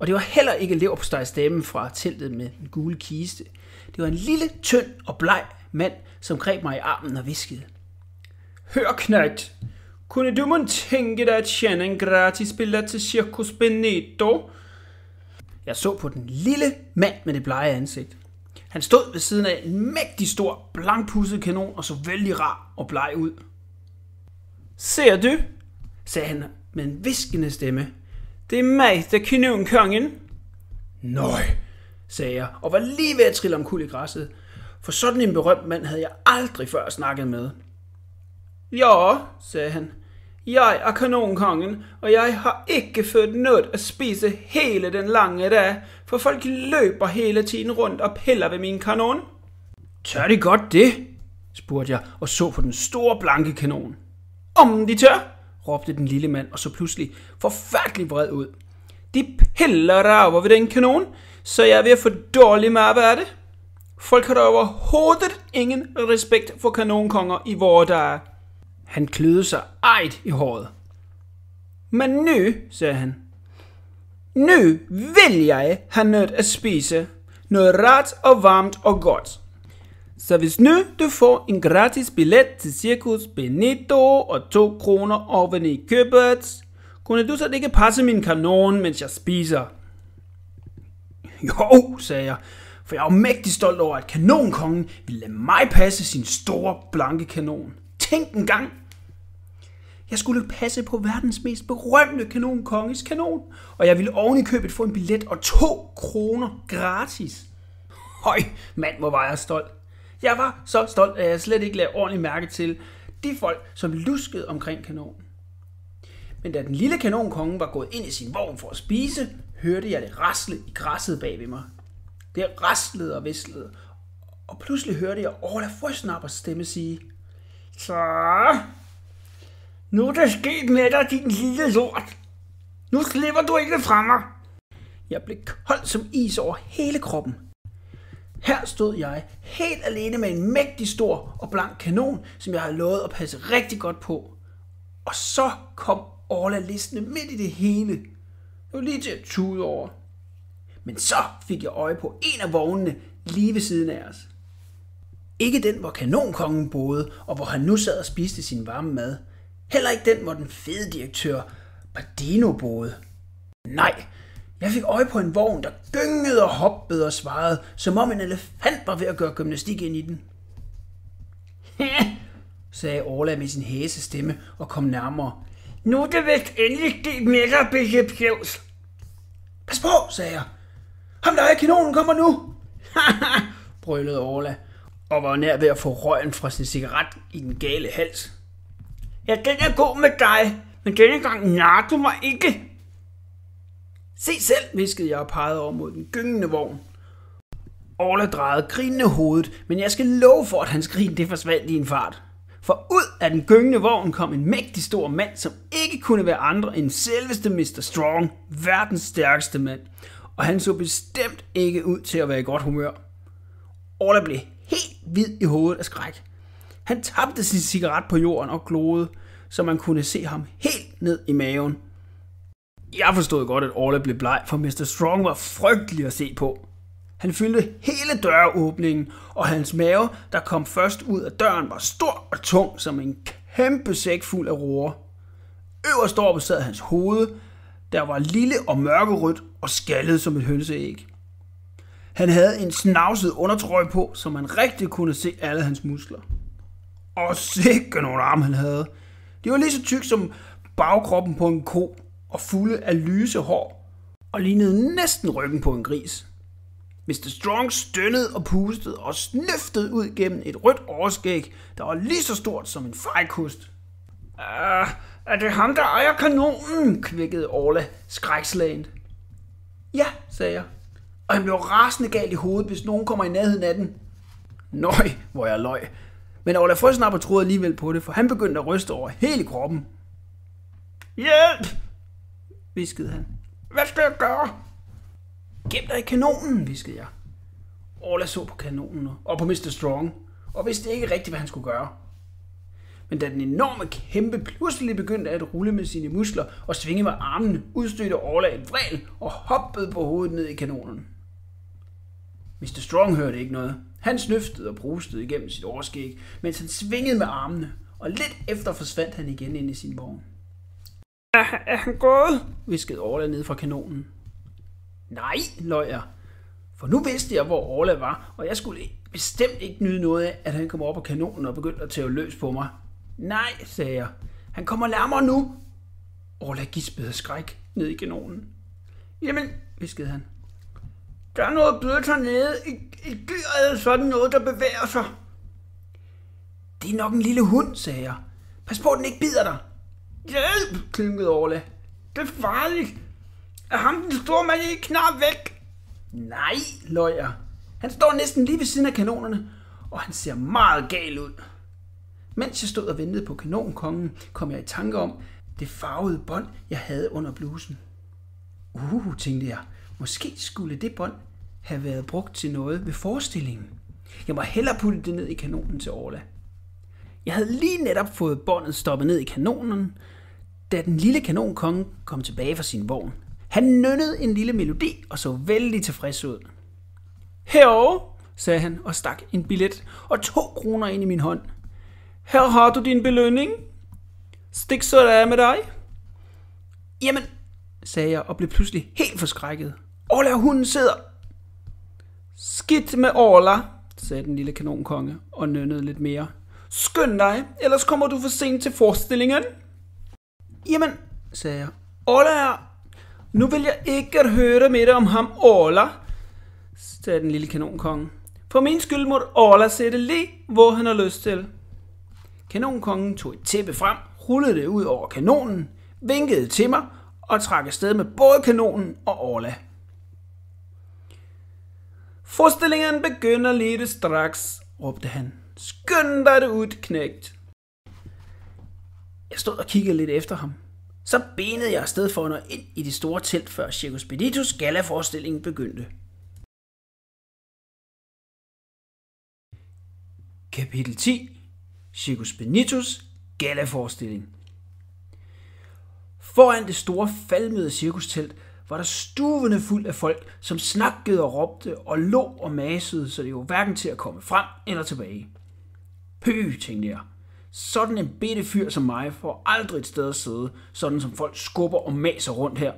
Og det var heller ikke leverpostejsdamen fra teltet med den gule kiste. Det var en lille, tynd og bleg mand, som greb mig i armen og viskede. Hør, knægt. Kunne du må tænke dig at tjene en gratis billet til Circus Benito? Jeg så på den lille mand med det blege ansigt. Han stod ved siden af en mægtig stor, blankpudset kanon og så vældig rar og bleg ud. Ser du, sagde han med en viskende stemme. Det er mig, der er kanonkongen. Nøj, sagde jeg, og var lige ved at trille omkuld i græsset. For sådan en berømt mand havde jeg aldrig før snakket med. Ja, sagde han. Jeg er kanonkongen, og jeg har ikke fået noget at spise hele den lange dag, for folk løber hele tiden rundt og piller ved min kanon. Tør de godt det? Spurgte jeg og så på den store blanke kanon. Om de tør, råbte den lille mand og så pludselig forfærdelig vred ud. De piller raver ved den kanon, så jeg er ved at få dårlig mave. Folk har da overhovedet ingen respekt for kanonkonger i vore dage. Han kløede sig ejet i håret. Men nu, sagde han, nu vil jeg have noget at spise. Noget ret og varmt og godt. Så hvis nu du får en gratis billet til Circus Benito og to kroner oven i købet, kunne du så ikke passe min kanon, mens jeg spiser? Jo, sagde jeg, for jeg var mægtig stolt over, at kanonkongen ville lade mig passe sin store, blanke kanon. Tænk en gang. Jeg skulle passe på verdens mest berømte kanonkonges kanon, og jeg ville oven i købet få en billet og to kroner gratis. Høj, mand, hvor var jeg stolt. Jeg var så stolt, at jeg slet ikke lagde ordentligt mærke til de folk, som luskede omkring kanonen. Men da den lille kanonkonge var gået ind i sin vogn for at spise, hørte jeg det rasle i græsset bag ved mig. Det raslede og vislede, og pludselig hørte jeg Orla Frøsnappers stemme sige, så, nu er der sket med dig, din lille lort. Nu slipper du ikke fra mig. Jeg blev kold som is over hele kroppen. Her stod jeg helt alene med en mægtig stor og blank kanon, som jeg havde lovet at passe rigtig godt på. Og så kom Orla listende midt i det hele. Det var lige til at tude over. Men så fik jeg øje på en af vognene lige ved siden af os. Ikke den, hvor kanonkongen boede, og hvor han nu sad og spiste sin varme mad. Heller ikke den, hvor den fede direktør Bardino boede. Nej, jeg fik øje på en vogn, der gyngede og hoppede og svarede, som om en elefant var ved at gøre gymnastik ind i den. sagde Orla med sin hæse stemme og kom nærmere. Nu er det vist endelig sket med dig, Bishop Sjævs. Pas på, sagde jeg. Ham der er kanonen kommer nu. brølede Orla og var nær ved at få røgen fra sin cigaret i den gale hals. Ja, den er god med dig, men denne gang narrer du mig ikke. Se selv, viskede jeg og pegede over mod den gyngende vogn. Orla drejede grinende hovedet, men jeg skal love for, at hans grin det forsvandt i en fart. For ud af den gyngende vogn kom en mægtig stor mand, som ikke kunne være andre end selveste mister Strong, verdens stærkeste mand. Og han så bestemt ikke ud til at være i godt humør. Orla blev helt hvid i hovedet af skræk. Han tabte sin cigaret på jorden og gloede, så man kunne se ham helt ned i maven. Jeg forstod godt, at Orla blev bleg, for mister Strong var frygtelig at se på. Han fyldte hele døråbningen, og hans mave, der kom først ud af døren, var stor og tung som en kæmpe sæk fuld af roer. Øverst over sad hans hoved, der var lille og mørkerødt og skaldet som et hønseæg. Han havde en snavset undertrøje på, så man rigtig kunne se alle hans muskler. Og sikke nogle arme han havde. De var lige så tyk som bagkroppen på en ko og fulde af lyse hår og lignede næsten ryggen på en gris. mister Strong stønnede og pustede og snøftede ud gennem et rødt overskæg, der var lige så stort som en fejkost. Uh, er det ham, der ejer kanonen? Kvækkede Orla skrækslagent. Ja, sagde jeg. Og han blev rasende galt i hovedet, hvis nogen kommer i nærheden af den. Nøj, hvor jeg løg. Men Orla Frøsnapper troede alligevel på det, for han begyndte at ryste over hele kroppen. Hjælp! Viskede han. Hvad skal jeg gøre? Gem dig i kanonen, viskede jeg. Orla så på kanonen og på mister Strong, og vidste ikke rigtigt, hvad han skulle gøre. Men da den enorme kæmpe pludselig begyndte at rulle med sine muskler og svinge med armene, udstødte Orla et vræl og hoppede på hovedet ned i kanonen. mister Strong hørte ikke noget. Han snøftede og brustede igennem sit overskæg, mens han svingede med armene, og lidt efter forsvandt han igen ind i sin vogn. Er, er han gået? Hviskede Orla ned fra kanonen. Nej, løj jeg. For nu vidste jeg, hvor Orla var, og jeg skulle bestemt ikke nyde noget af, at han kom op af kanonen og begyndte at tæve løs på mig. Nej, sagde jeg. Han kommer nærmere nu. Orla gispede af skræk ned i kanonen. Jamen, hviskede han. Der er noget blødt hernede. Et dyr eller sådan noget, der bevæger sig. Det er nok en lille hund, sagde jeg. Pas på, den ikke bider dig. Hjælp, klynkede Orla. Det er farligt. Er ham den store mand ikke knap væk? Nej, løj jeg. Han står næsten lige ved siden af kanonerne, og han ser meget gal ud. Mens jeg stod og ventede på kanonkongen, kom jeg i tanke om det farvede bånd, jeg havde under blusen. Uh, tænkte jeg. Måske skulle det bånd have været brugt til noget ved forestillingen. Jeg må hellere putte det ned i kanonen til Orla. Jeg havde lige netop fået båndet stoppet ned i kanonen, da den lille kanonkonge kom tilbage fra sin vogn. Han nynnede en lille melodi og så vældig tilfreds ud. Herovre, sagde han og stak en billet og to kroner ind i min hånd. Her har du din belønning. Stik så der med dig. Jamen, sagde jeg og blev pludselig helt forskrækket. Orla, hunden sidder. Skidt med Orla, sagde den lille kanonkonge og nynnede lidt mere. Skynd dig, ellers kommer du for sent til forestillingen. Jamen, sagde jeg. Orla, nu vil jeg ikke høre mere om ham Orla, sagde den lille kanonkonge. For min skyld må Orla sætte lige, hvor han har lyst til. Kanonkongen tog et tæppe frem, rullede det ud over kanonen, vinkede til mig og trak afsted med både kanonen og Orla. Forestillingen begynder lige straks, råbte han. Skynd dig det ud, knægt. Jeg stod og kiggede lidt efter ham. Så benede jeg afsted for at nå ind i det store telt, før Circus Speditus gala-forestillingen begyndte. Kapitel ti. Circus Speditus gala-forestilling. Foran det store faldmøde cirkustelt var der stuvende fuld af folk, som snakkede og råbte og lå og masede, så det var hverken til at komme frem eller tilbage. Pøh, tænkte jeg. Sådan en bitte fyr som mig får aldrig et sted at sidde, sådan som folk skubber og maser rundt her.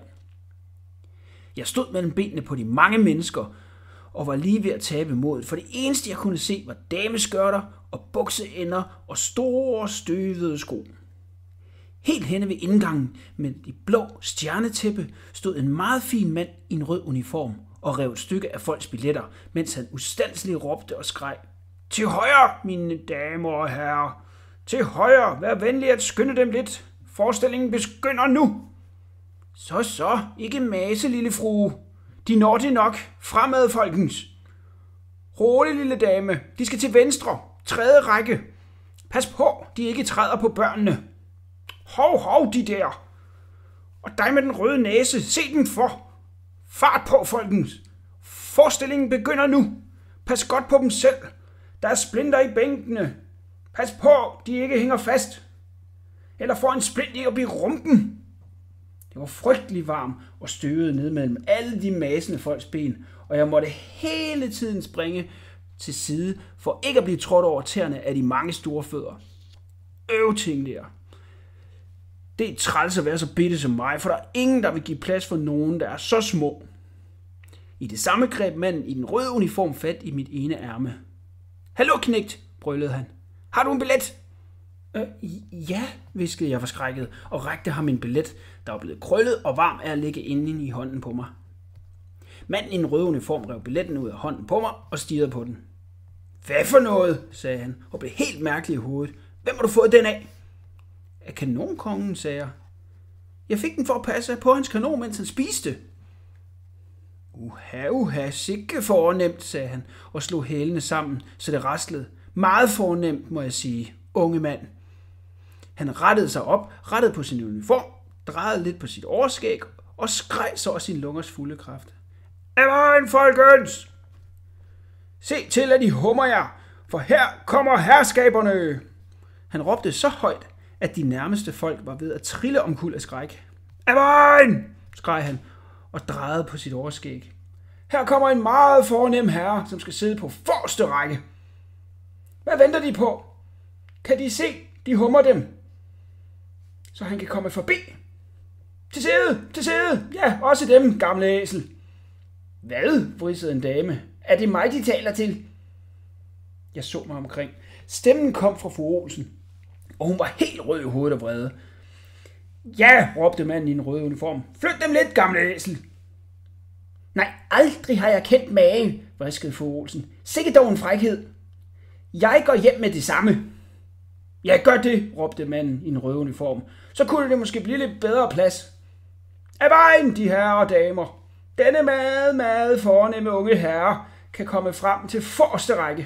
Jeg stod mellem benene på de mange mennesker og var lige ved at tabe modet, for det eneste jeg kunne se var dameskørter og bukseender og store støvede sko. Helt henne ved indgangen med de blå stjernetæppe stod en meget fin mand i en rød uniform og rev et stykke af folks billetter, mens han ustandsligt råbte og skreg. Til højre, mine damer og herrer! Til højre! Vær venlig at skynde dem lidt! Forestillingen begynder nu! Så så, ikke mase, lille frue. De når det nok. Fremad, folkens. Rolig, lille dame. De skal til venstre. Tredje række. Pas på, de ikke træder på børnene. Hov, hov, de der. Og dig med den røde næse, se dem for. Fart på, folkens. Forestillingen begynder nu. Pas godt på dem selv. Der er splinter i bænkene. Pas på, de ikke hænger fast. Eller får en splint op i rumpen. Det var frygtelig varmt og støvede ned mellem alle de masende folks ben, og jeg måtte hele tiden springe til side for ikke at blive trådt over tæerne af de mange store fødder. Øv, tænkte jeg. Det er træls at være så bitte som mig, for der er ingen, der vil give plads for nogen, der er så små. I det samme greb manden i den røde uniform fat i mit ene ærme. Hallo, knægt, brølede han. Har du en billet? Øh, ja, hviskede jeg forskrækket og rakte ham en billet, der var blevet krøllet og varm af at ligge inde i hånden på mig. Manden i den røde uniform rev billetten ud af hånden på mig og stirrede på den. Hvad for noget, sagde han og blev helt mærkelig i hovedet. Hvem har du fået den af? Af kanonkongen, sagde jeg. Jeg fik den for at passe på hans kanon, mens han spiste. Uha, uha, sikke fornemt, sagde han og slog hælene sammen, så det raslede. Meget fornemt, må jeg sige, unge mand. Han rettede sig op, rettede på sin uniform, drejede lidt på sit overskæg og skreg så af sin lungers fulde kraft. Af vejen, folkens! Se til, at I hummer jer, for her kommer herskaberne! Han råbte så højt, at de nærmeste folk var ved at trille omkuld af skræk. Af vejen! Skreg han og drejede på sit overskæg. Her kommer en meget fornem herre, som skal sidde på forreste række. Hvad venter de på? Kan de se, de hummer dem, så han kan komme forbi? Til side, til side, ja, også dem, gamle æsel. Hvad? Vridsede en dame. Er det mig, de taler til? Jeg så mig omkring. Stemmen kom fra fru Olsen, og hun var helt rød i hovedet og vrede. Ja, råbte manden i en rød uniform. Flyt dem lidt, gamle æsel. Nej, aldrig har jeg kendt mage, vriskede fru Olsen. Sikke dog en frækhed. Jeg går hjem med det samme. Ja, gør det, råbte manden i en rød uniform. Så kunne det måske blive lidt bedre plads. Af vejen, de herrer og damer. Denne meget, meget fornemme unge herre kan komme frem til forreste række.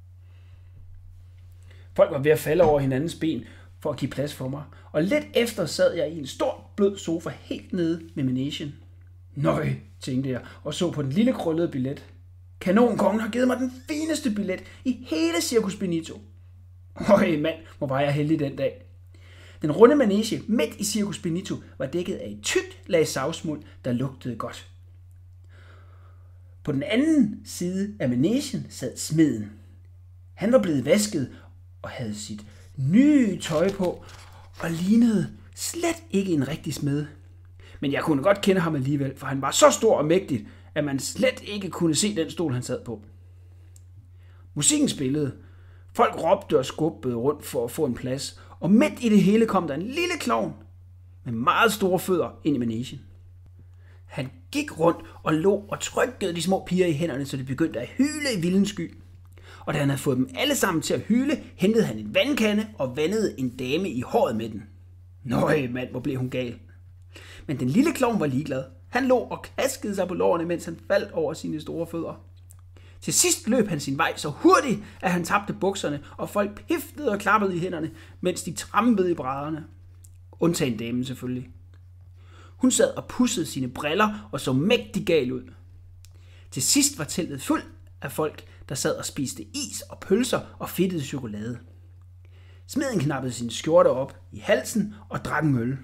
Folk var ved at falde over hinandens ben for at give plads for mig, og lidt efter sad jeg i en stor blød sofa helt nede med managen. Nøj, tænkte jeg, og så på den lille krøllede billet. Kanonkongen har givet mig den fineste billet i hele Circus Benito. Øj mand, hvor var jeg heldig den dag. Den runde manege midt i Circus Benito var dækket af et tykt lag savsmuld, der lugtede godt. På den anden side af managen sad smeden. Han var blevet vasket og havde sit nye tøj på og lignede slet ikke en rigtig smed. Men jeg kunne godt kende ham alligevel, for han var så stor og mægtig, at man slet ikke kunne se den stol, han sad på. Musikken spillede. Folk råbte og skubbede rundt for at få en plads, og midt i det hele kom der en lille klovn med meget store fødder ind i managen. Han gik rundt og lå og trykkede de små piger i hænderne, så de begyndte at hyle i vildens sky. Og da han havde fået dem alle sammen til at hyle, hentede han en vandkande og vandede en dame i håret med den. Nøj mand, hvor blev hun gal. Men den lille klovn var ligeglad. Han lå og klaskede sig på lårene, mens han faldt over sine store fødder. Til sidst løb han sin vej så hurtigt, at han tabte bukserne, og folk piftede og klappede i hænderne, mens de trampede i brædderne. Undtagen damen selvfølgelig. Hun sad og pudsede sine briller og så mægtig gal ud. Til sidst var teltet fuld af folk, der sad og spiste is og pølser og fedtede chokolade. Smeden knappede sin skjorte op i halsen og drak en øl.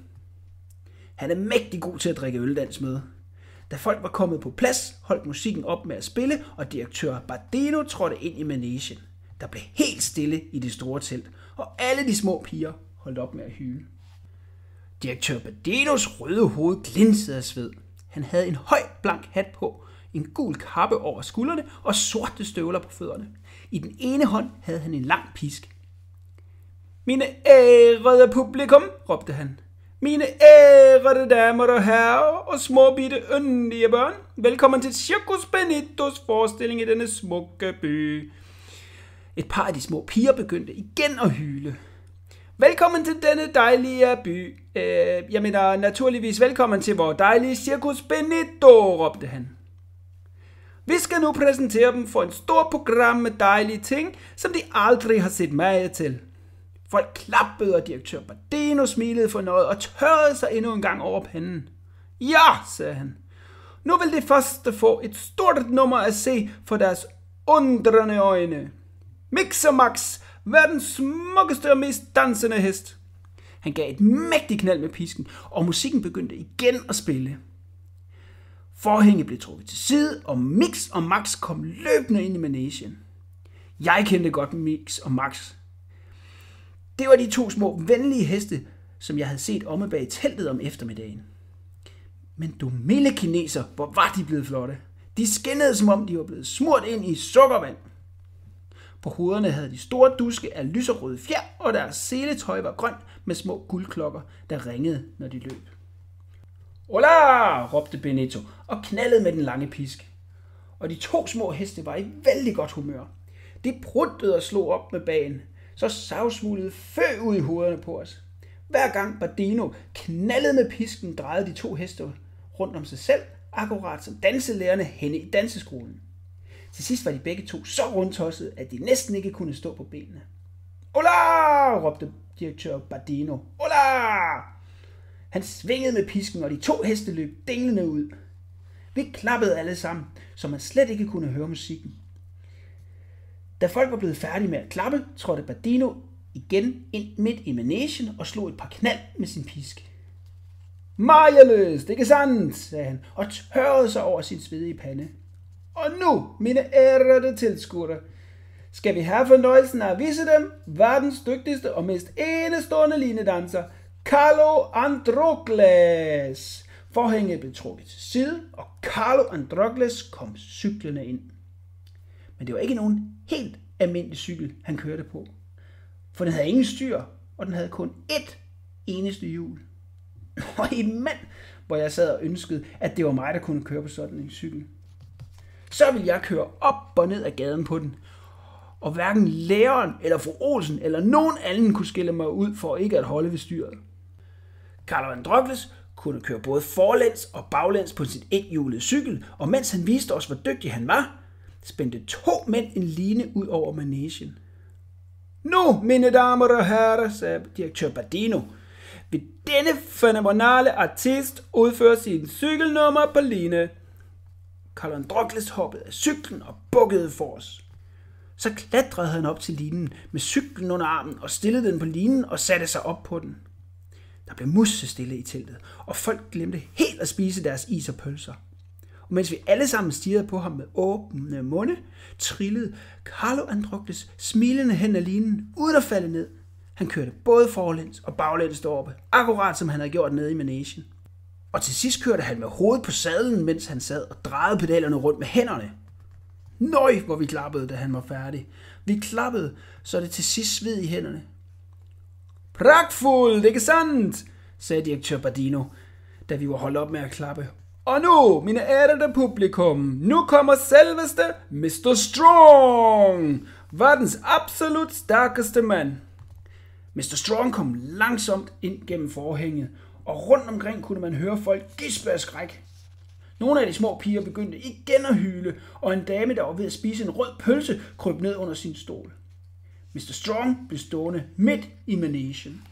Han er mægtig god til at drikke øl, den smed. Da folk var kommet på plads, holdt musikken op med at spille, og direktør Bardeno trådte ind i managen. Der blev helt stille i det store telt, og alle de små piger holdt op med at hyle. Direktør Bardenos røde hoved glinsede af sved. Han havde en høj blank hat på, en gul kappe over skuldrene og sorte støvler på fødderne. I den ene hånd havde han en lang pisk. Mine ærede publikum, råbte han. Mine ærede damer og herrer og små bitte yndige børn, velkommen til Circus Benitos forestilling i denne smukke by. Et par af de små piger begyndte igen at hyle. Velkommen til denne dejlige by. Øh, jeg mener naturligvis velkommen til vores dejlige Circus Benito, råbte han. Vi skal nu præsentere dem for et stort program med dejlige ting, som de aldrig har set mage til. Folk klappede, og direktør Bardeno smilede for noget og tørrede sig endnu en gang over panden. Ja, sagde han. Nu vil de første få et stort nummer at se for deres undrende øjne. Mix og Max, verdens smukkeste og mest dansende hest. Han gav et mægtigt knald med pisken, og musikken begyndte igen at spille. Forhænget blev trukket til side, og Mix og Max kom løbende ind i managen. Jeg kendte godt Mix og Max. Det var de to små venlige heste, som jeg havde set omme bag teltet om eftermiddagen. Men du milde kineser, hvor var de blevet flotte. De skinnede, som om de var blevet smurt ind i sukkervand. På hovederne havde de store duske af lyserøde fjer, og deres seletøj var grønt med små guldklokker, der ringede, når de løb. Hola, råbte Benito og knaldede med den lange pisk. Og de to små heste var i vældig godt humør. De pruttede og slog op med bagen, så savsmuldede fø ud i hovederne på os. Hver gang Bardeno knaldede med pisken, drejede de to heste rundt om sig selv, akkurat som danselærerne henne i danseskolen. Til sidst var de begge to så rundtossede, at de næsten ikke kunne stå på benene. Hola, råbte direktør Bardeno. Hola! Han svingede med pisken, og de to heste løb dinglende ud. Vi klappede alle sammen, så man slet ikke kunne høre musikken. Da folk var blevet færdige med at klappe, trådte Bardeno igen ind midt i managen og slog et par knald med sin pisk. Majerløst, ikke sandt, sagde han, og tørrede sig over sin svedige pande. Og nu, mine ærede tilskuere, skal vi have fornøjelsen af at vise dem verdens dygtigste og mest enestående linedanser, Carlo Androkles. Forhænget blev trukket til side, og Carlo Androkles kom cyklende ind. Men det var ikke nogen helt almindelig cykel, han kørte på. For den havde ingen styr, og den havde kun ét eneste hjul. Og i mand, hvor jeg sad og ønskede, at det var mig, der kunne køre på sådan en cykel. Så ville jeg køre op og ned ad gaden på den. Og hverken læreren eller fru Olsen eller nogen anden kunne skille mig ud for ikke at holde ved styret. Carlo Androkles kunne køre både forlæns og baglæns på sin ethjulede cykel, og mens han viste os, hvor dygtig han var, spændte to mænd en line ud over managen. Nu, mine damer og herrer, sagde direktør Badino, vil denne fænomenale artist udføre sin cykelnummer på line. Carlo Androkles hoppede af cyklen og bukkede for os. Så klatrede han op til linen med cyklen under armen og stillede den på linen og satte sig op på den. Der blev musestille i teltet, og folk glemte helt at spise deres is og pølser. Og mens vi alle sammen stirrede på ham med åbne munde, trillede Carlo Androkles smilende hen ad linen, uden at falde ned. Han kørte både forlæns og baglæns deroppe, akkurat som han havde gjort nede i managen. Og til sidst kørte han med hovedet på sadlen, mens han sad og drejede pedalerne rundt med hænderne. Nøj, hvor vi klappede, da han var færdig. Vi klappede, så det til sidst sved i hænderne. Pragtfuldt, ikke sandt, sagde direktør Badino, da vi var holdt op med at klappe. Og nu, mine ærede publikum, nu kommer selveste mister Strong, verdens absolut stærkeste mand. mister Strong kom langsomt ind gennem forhænget, og rundt omkring kunne man høre folk gispe af skræk. Nogle af de små piger begyndte igen at hyle, og en dame, der var ved at spise en rød pølse, kryb ned under sin stol. mister Strong blev stående midt i managen.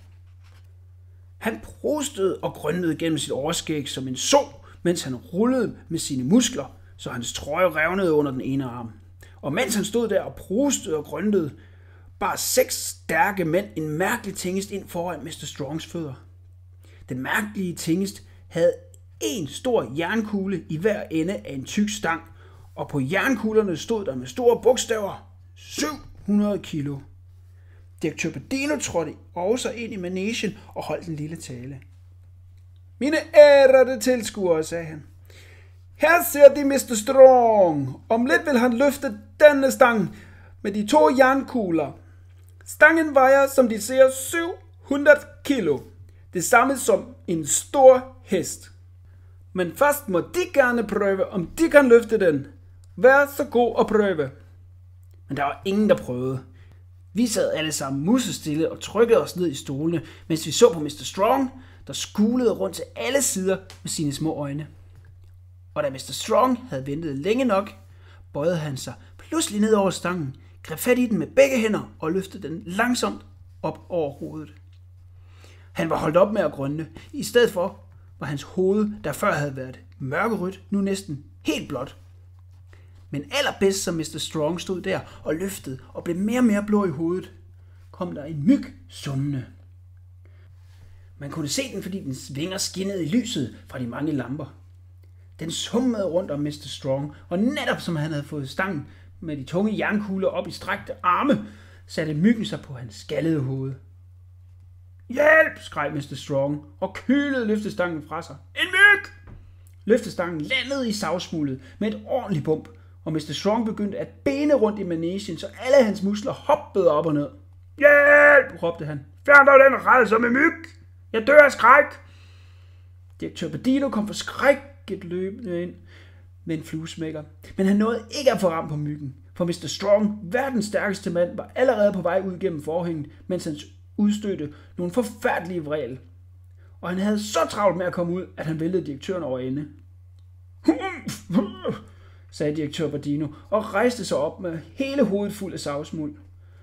Han prostede og grønnede gennem sit overskæg som en so, mens han rullede med sine muskler, så hans trøje revnede under den ene arm. Og mens han stod der og prostede og grønnede, bar seks stærke mænd en mærkelig tingest ind foran mister Strongs fødder. Den mærkelige tingest havde en stor jernkugle i hver ende af en tyk stang, og på jernkuglerne stod der med store bogstaver syv hundrede kilo. Direktør Badino trådte også ind i managen og holdt en lille tale. Mine ærede tilskuere, sagde han. Her ser de mister Strong. Om lidt vil han løfte denne stang med de to jernkugler. Stangen vejer, som de ser, syv hundrede kilo. Det samme som en stor hest. Men først må de gerne prøve, om de kan løfte den. Vær så god at prøve. Men der var ingen, der prøvede. Vi sad alle sammen musestille og trykkede os ned i stolene, mens vi så på mister Strong, der skulede rundt til alle sider med sine små øjne. Og da mister Strong havde ventet længe nok, bøjede han sig pludselig ned over stangen, greb fat i den med begge hænder og løftede den langsomt op over hovedet. Han var holdt op med at grønne. I stedet for var hans hoved, der før havde været mørkerødt, nu næsten helt blåt. Men allerbedst, som mister Strong stod der og løftede og blev mere og mere blå i hovedet, kom der en myg summende. Man kunne se den, fordi dens vinger skinnede i lyset fra de mange lamper. Den summede rundt om mister Strong, og netop som han havde fået stangen med de tunge jernkugler op i strakte arme, satte myggen sig på hans skaldede hoved. Hjælp, skreg mister Strong og kylede løftestangen fra sig. En myg! Løftestangen landede i savsmuldet med et ordentligt bump, og mister Strong begyndte at bene rundt i managen, så alle hans muskler hoppede op og ned. Hjælp, råbte han. Fjern dog den rædsomme myg! Jeg dør af skræk! Direktør Badino kom forskrækket løbende ind med en fluesmækker, men han nåede ikke at få ram på myggen, for mister Strong, verdens stærkeste mand, var allerede på vej ud gennem forhænget, mens han udstødte nogle forfærdelige vræl. Og han havde så travlt med at komme ud, at han væltede direktøren over ende. Sagde direktør Badino og rejste sig op med hele hovedet fuld af savsmuld.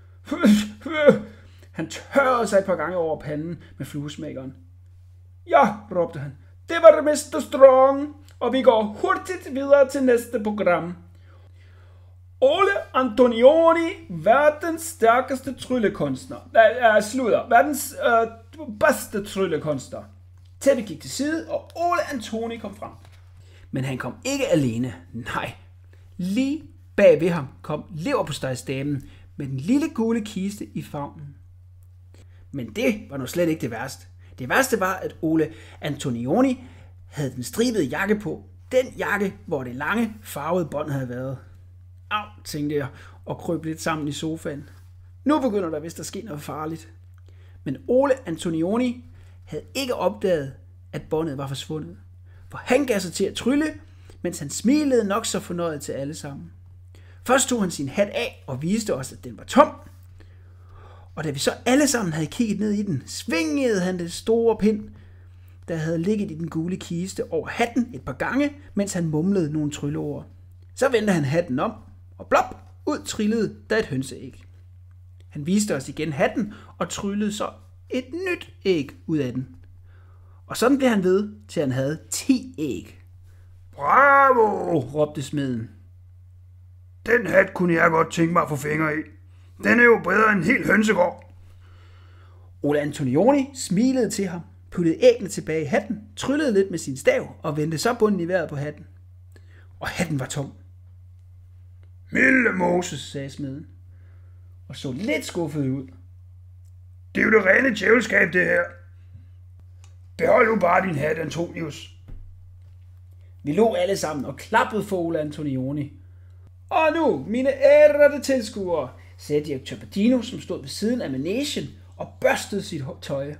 Han tørrede sig et par gange over panden med fluesmækkeren. Ja, råbte han. Det var mister Strong, og vi går hurtigt videre til næste program. Ole Antonioni, verdens stærkeste tryllekunstner. Nej, uh, slutter. Verdens uh, bedste tryllekunstner. Tæppet gik til side, og Ole Antoni kom frem. Men han kom ikke alene. Nej. Lige bag ved ham kom leverpostejsdamen med den lille gule kiste i favnen. Men det var nu slet ikke det værste. Det værste var, at Ole Antonioni havde den stribede jakke på. Den jakke, hvor det lange, farvede bånd havde været. Au, tænkte jeg, og krøb lidt sammen i sofaen. Nu begynder der vist at ske noget farligt. Men Ole Antonioni havde ikke opdaget, at båndet var forsvundet. For han gav sig til at trylle, mens han smilede nok så fornøjet til alle sammen. Først tog han sin hat af og viste os, at den var tom. Og da vi så alle sammen havde kigget ned i den, svingede han det store pind, der havde ligget i den gule kiste, over hatten et par gange, mens han mumlede nogle trylleord. Så vendte han hatten om, og blop, ud trillede der et hønseæg. Han viste os igen hatten, og tryllede så et nyt æg ud af den. Og sådan blev han ved, til han havde ti æg. Bravo, råbte smeden. Den hat kunne jeg godt tænke mig at få fingre i. Den er jo bedre end en hel hønsegård. Ole Antonioni smilede til ham, puttede æggene tilbage i hatten, tryllede lidt med sin stav og vendte så bunden i vejret på hatten. Og hatten var tom. Milde Moses, sagde smeden, og så lidt skuffet ud. Det er jo det rene djævelskab, det her. Behold nu bare din hat, Antonius. Vi lå alle sammen og klappede for Ole Antonioni. Og nu, mine ærede tilskuere, sagde direktør Badino, som stod ved siden af managen og børstede sit tøj.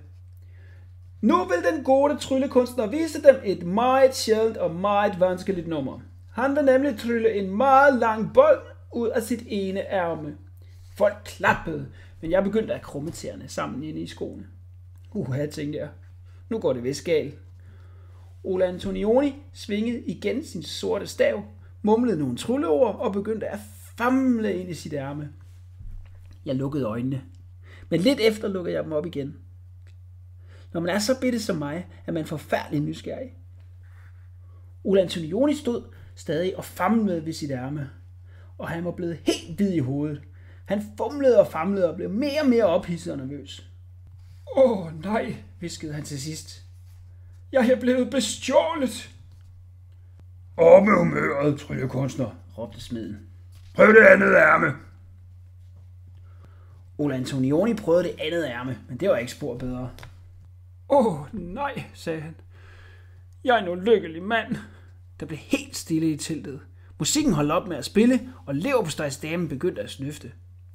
Nu vil den gode tryllekunstner vise dem et meget sjældent og meget vanskeligt nummer. Han vil nemlig trylle en meget lang bold ud af sit ene ærme. Folk klappede, men jeg begyndte at krumme tæerne sammen inde i skoene. Uha, tænkte jeg. Nu går det vist galt. Ole Antonioni svingede igen sin sorte stav, mumlede nogle trylleord og begyndte at famle ind i sit ærme. Jeg lukkede øjnene, men lidt efter lukkede jeg dem op igen. Når man er så bitte som mig, er man forfærdelig nysgerrig. Ole Antonioni stod stadig og famlede ved sit ærme, og han var blevet helt hvid i hovedet. Han fumlede og famlede og blev mere og mere ophidset og nervøs. Åh oh, nej, hviskede han til sidst. Jeg er blevet bestjålet. Op med humøret, tryllekunstner, råbte smeden. Prøv det andet ærme. Ole Antonioni prøvede det andet ærme, men det var ikke spor bedre. Åh oh, nej, sagde han. Jeg er en ulykkelig mand. Der blev helt stille i teltet. Musikken holdt op med at spille, og leverpostejsdamen begyndte at snøfte.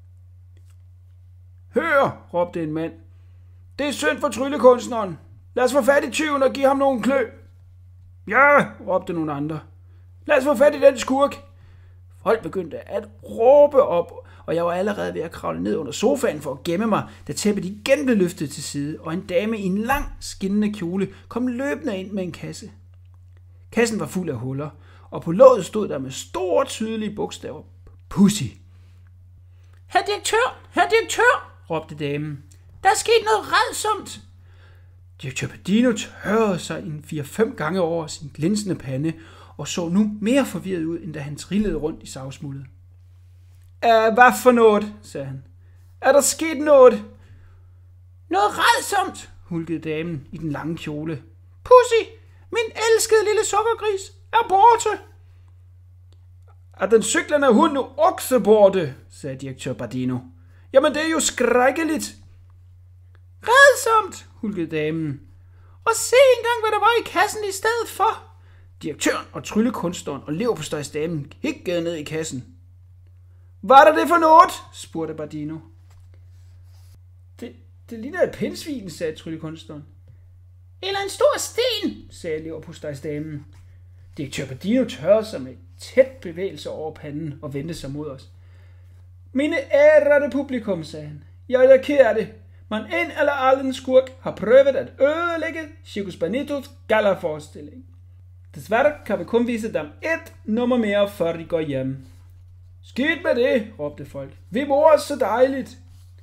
Hør, råbte en mand. Det er synd for tryllekunstneren. Lad os få fat i tyven og give ham nogle klø. Ja, råbte nogle andre. Lad os få fat i den skurk. Folk begyndte at råbe op, og jeg var allerede ved at kravle ned under sofaen for at gemme mig, da tæppet igen blev løftet til side, og en dame i en lang, skinnende kjole kom løbende ind med en kasse. Kassen var fuld af huller, og på låget stod der med store, tydelige bogstaver: Pussy. Herr direktør, herr direktør, råbte damen. Der er sket noget rædsomt. Direktør Badino tørrede sig en fire-fem gange over sin glinsende pande, og så nu mere forvirret ud, end da han trillede rundt i savsmuldet. Uh, hvad for noget, sagde han. Er der sket noget? Noget rædsomt, hulkede damen i den lange kjole. Pussy, min elskede lille sukkergris, er borte. Er den cyklende hund nu også borte, sagde direktør Badino. Jamen, det er jo skrækkeligt. Rædsomt, hulkede damen. Og se engang, hvad der var i kassen i stedet for. Direktøren og tryllekunstneren og leverpostejsdamen kiggede ned i kassen. Hvad er det for noget? spurgte Badino. Det, det ligner et pindsvin, sagde tryllekunstneren. Eller en stor sten, sagde leverpostejsdamen. Direktør Badino tørrede sig med tæt bevægelse over panden og vendte sig mod os. Mine ærede publikum, sagde han. Jeg er ked af det, men en eller anden skurk har prøvet at ødelægge Circus Banitos gala-forestilling. Desværre kan vi kun vise dem et nummer mere, før de går hjem. Skidt med det, råbte folk. Vi mor så dejligt.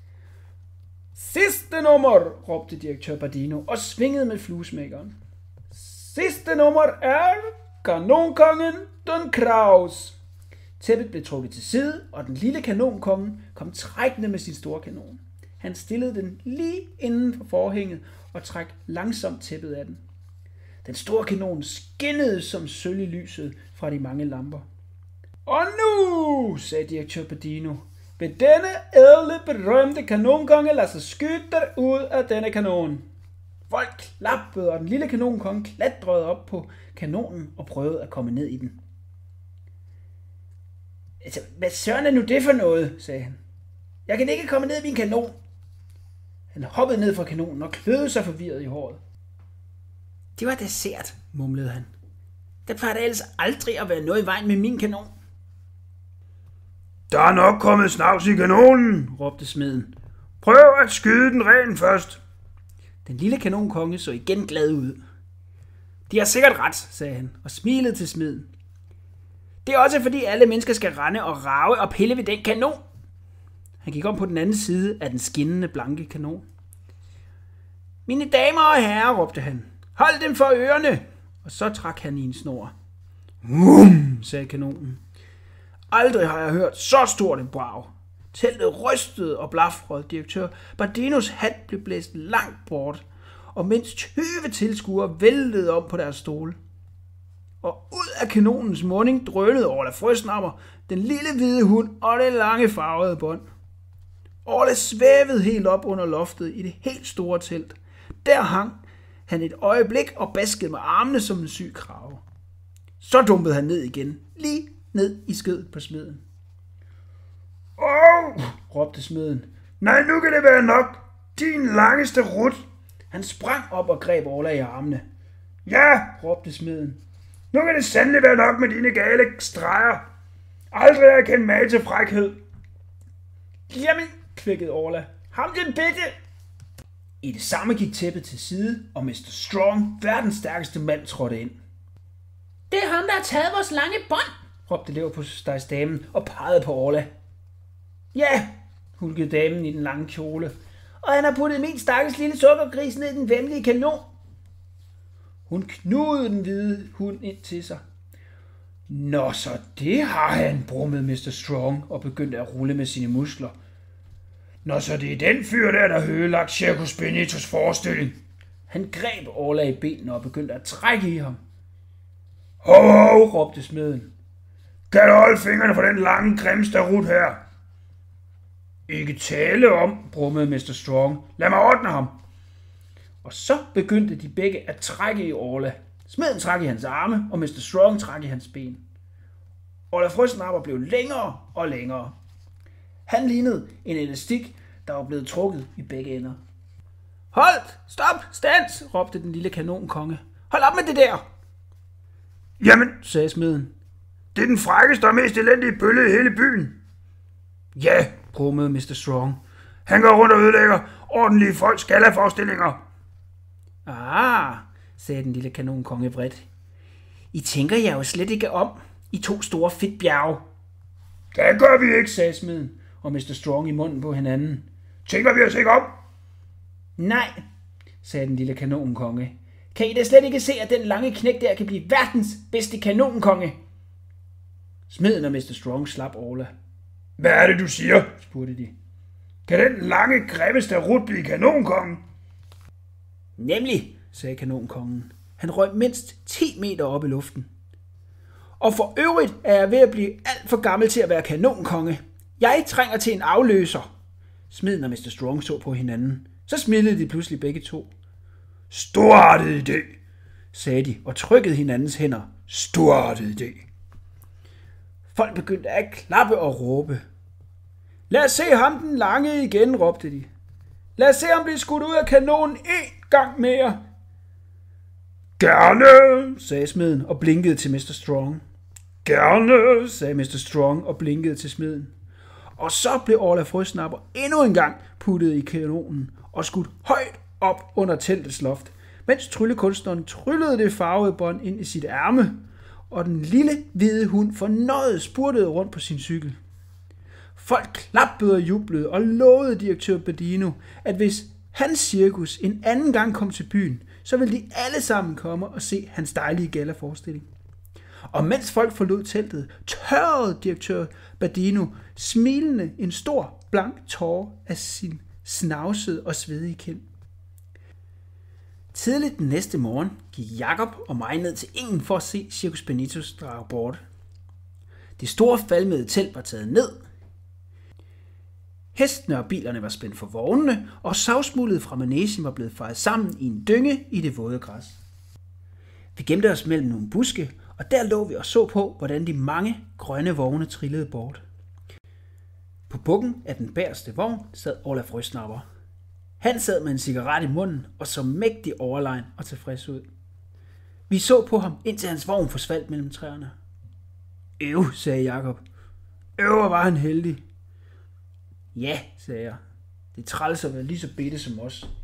Sidste nummer, råbte direktør Badino og svingede med fluesmækkeren. Sidste nummer er Kanonkongen Don Kraus. Tæppet blev trukket til side, og den lille kanonkonge kom trækkende med sin store kanon. Han stillede den lige inden for forhænget og trak langsomt tæppet af den. Den store kanon skinnede som sølv i lyset fra de mange lamper. Og nu, sagde direktør Badino, vil denne ædle, berømte kanonkonge lade sig skyde ud af denne kanon. Folk klappede, og den lille kanonkonge klatrede op på kanonen og prøvede at komme ned i den. Altså, hvad søren er nu det for noget, sagde han. Jeg kan ikke komme ned i min kanon. Han hoppede ned fra kanonen og kløede sig forvirret i håret. Det var da sært, mumlede han. Der plejer da ellers aldrig at være noget i vejen med min kanon. Der er nok kommet snavs i kanonen, råbte smeden. Prøv at skyde den ren først. Den lille kanonkonge så igen glad ud. De har sikkert ret, sagde han og smilede til smeden. Det er også fordi alle mennesker skal rende og rage og pille ved den kanon. Han gik om på den anden side af den skinnende blanke kanon. Mine damer og herrer, råbte han. Hold dem for ørerne! Og så trak han i en snor. Vum, sagde kanonen. Aldrig har jeg hørt så stort et brag. Teltet rystede og blafrede. Direktør Badinos hat blev blæst langt bort, og mindst tyve tilskuere væltede om på deres stole. Og ud af kanonens munding drønede Orla Frøsnapper, den lille hvide hund og det lange farvede bånd. Orla svævede helt op under loftet i det helt store telt. Der hang han et øjeblik og baskede med armene som en syg krave. Så dumpede han ned igen, lige ned i skødet på smeden. Åh, oh, råbte smeden. Nej, nu kan det være nok. Din langeste rut. Han sprang op og greb Orla i armene. Ja, råbte smeden. Nu kan det sandelig være nok med dine gale streger. Aldrig har jeg kendt mage til frækhed. Jamen, kvækkede Orla. Ham den bitte! I det samme gik tæppet til side, og mister Strong, verdens stærkeste mand, trådte ind. Det er ham, der har taget vores lange bånd, råbte leverpostejsdamen og pegede på Orla. Ja, hulkede damen i den lange kjole. Og han har puttet min stakkels lille sukkergris ned i den væmmelige kanon. Hun knudede den hvide hund ind til sig. Nå, så det har han, brummede mister Strong og begyndte at rulle med sine muskler. Nå, så det er den fyr der, der har ødelagt Circus Benitos forestilling. Han greb Orla i benene og begyndte at trække i ham. Hov, hov, råbte smeden. Kan du holde fingrene fra den lange grimsterut her? Ikke tale om, brummede mister Strong. Lad mig ordne ham. Og så begyndte de begge at trække i Orla. Smeden trak i hans arme, og mister Strong trak i hans ben. Orla Frøsnapper blev længere og længere. Han lignede en elastik, der var blevet trukket i begge ender. Hold! Stop! Stands! råbte den lille kanonkonge. Hold op med det der! Jamen, sagde smeden. Det er den frækkeste og mest elendige bølle i hele byen. Ja, brummede mister Strong. Han går rundt og ødelægger ordentlige folks galaforestillinger. Ah, sagde den lille kanonkonge vredt. I tænker jeg jo slet ikke om, I to store fedtbjerge. Det gør vi ikke, sagde smeden og mister Strong i munden på hinanden. Tænker vi os ikke om? Nej, sagde den lille kanonkonge. Kan I da slet ikke se, at den lange knæk der kan blive verdens bedste kanonkonge? Smeden og mister Strong slap Orla. Hvad er det, du siger? spurgte de. Kan den lange grimmeste rut blive kanonkongen? Nemlig, sagde kanonkongen. Han røg mindst ti meter op i luften. Og for øvrigt er jeg ved at blive alt for gammel til at være kanonkonge. Jeg trænger til en afløser. Smeden og mister Strong så på hinanden. Så smilede de pludselig begge to. Storartet idé, sagde de og trykkede hinandens hænder. Storartet idé. Folk begyndte at klappe og råbe. Lad os se ham den lange igen, råbte de. Lad os se ham blive skudt ud af kanonen en gang mere. Gerne, sagde smeden og blinkede til mister Strong. Gerne, sagde mister Strong og blinkede til smeden. Og så blev Orla Frøsnapper endnu en gang puttet i kanonen og skudt højt op under teltets loft, mens tryllekunstneren tryllede det farvede bånd ind i sit ærme, og den lille hvide hund fornøjet spurtede rundt på sin cykel. Folk klappede og jublede og lovede direktør Badino, at hvis hans cirkus en anden gang kom til byen, så ville de alle sammen komme og se hans dejlige gallaforestilling. Og mens folk forlod teltet, tørrede direktør Badino smilende en stor blank tåre af sin snavsede og svedige kind. Tidligt den næste morgen gik Jakob og mig ned til engen for at se Circus Benitos drage bort. Det store falmede telt var taget ned. Hestene og bilerne var spændt for vognene, og savsmuldet fra manegen var blevet fejet sammen i en dynge i det våde græs. Vi gemte os mellem nogle buske, og der lå vi og så på, hvordan de mange grønne vogne trillede bort. På bukken af den bagerste vogn sad Olaf Røsnapper. Han sad med en cigaret i munden og så mægtig overlegen og tilfreds ud. Vi så på ham, indtil hans vogn forsvandt mellem træerne. Øv, sagde Jakob. Øv, var han heldig. Ja, sagde jeg. Det er træls at være lige så bitte som os.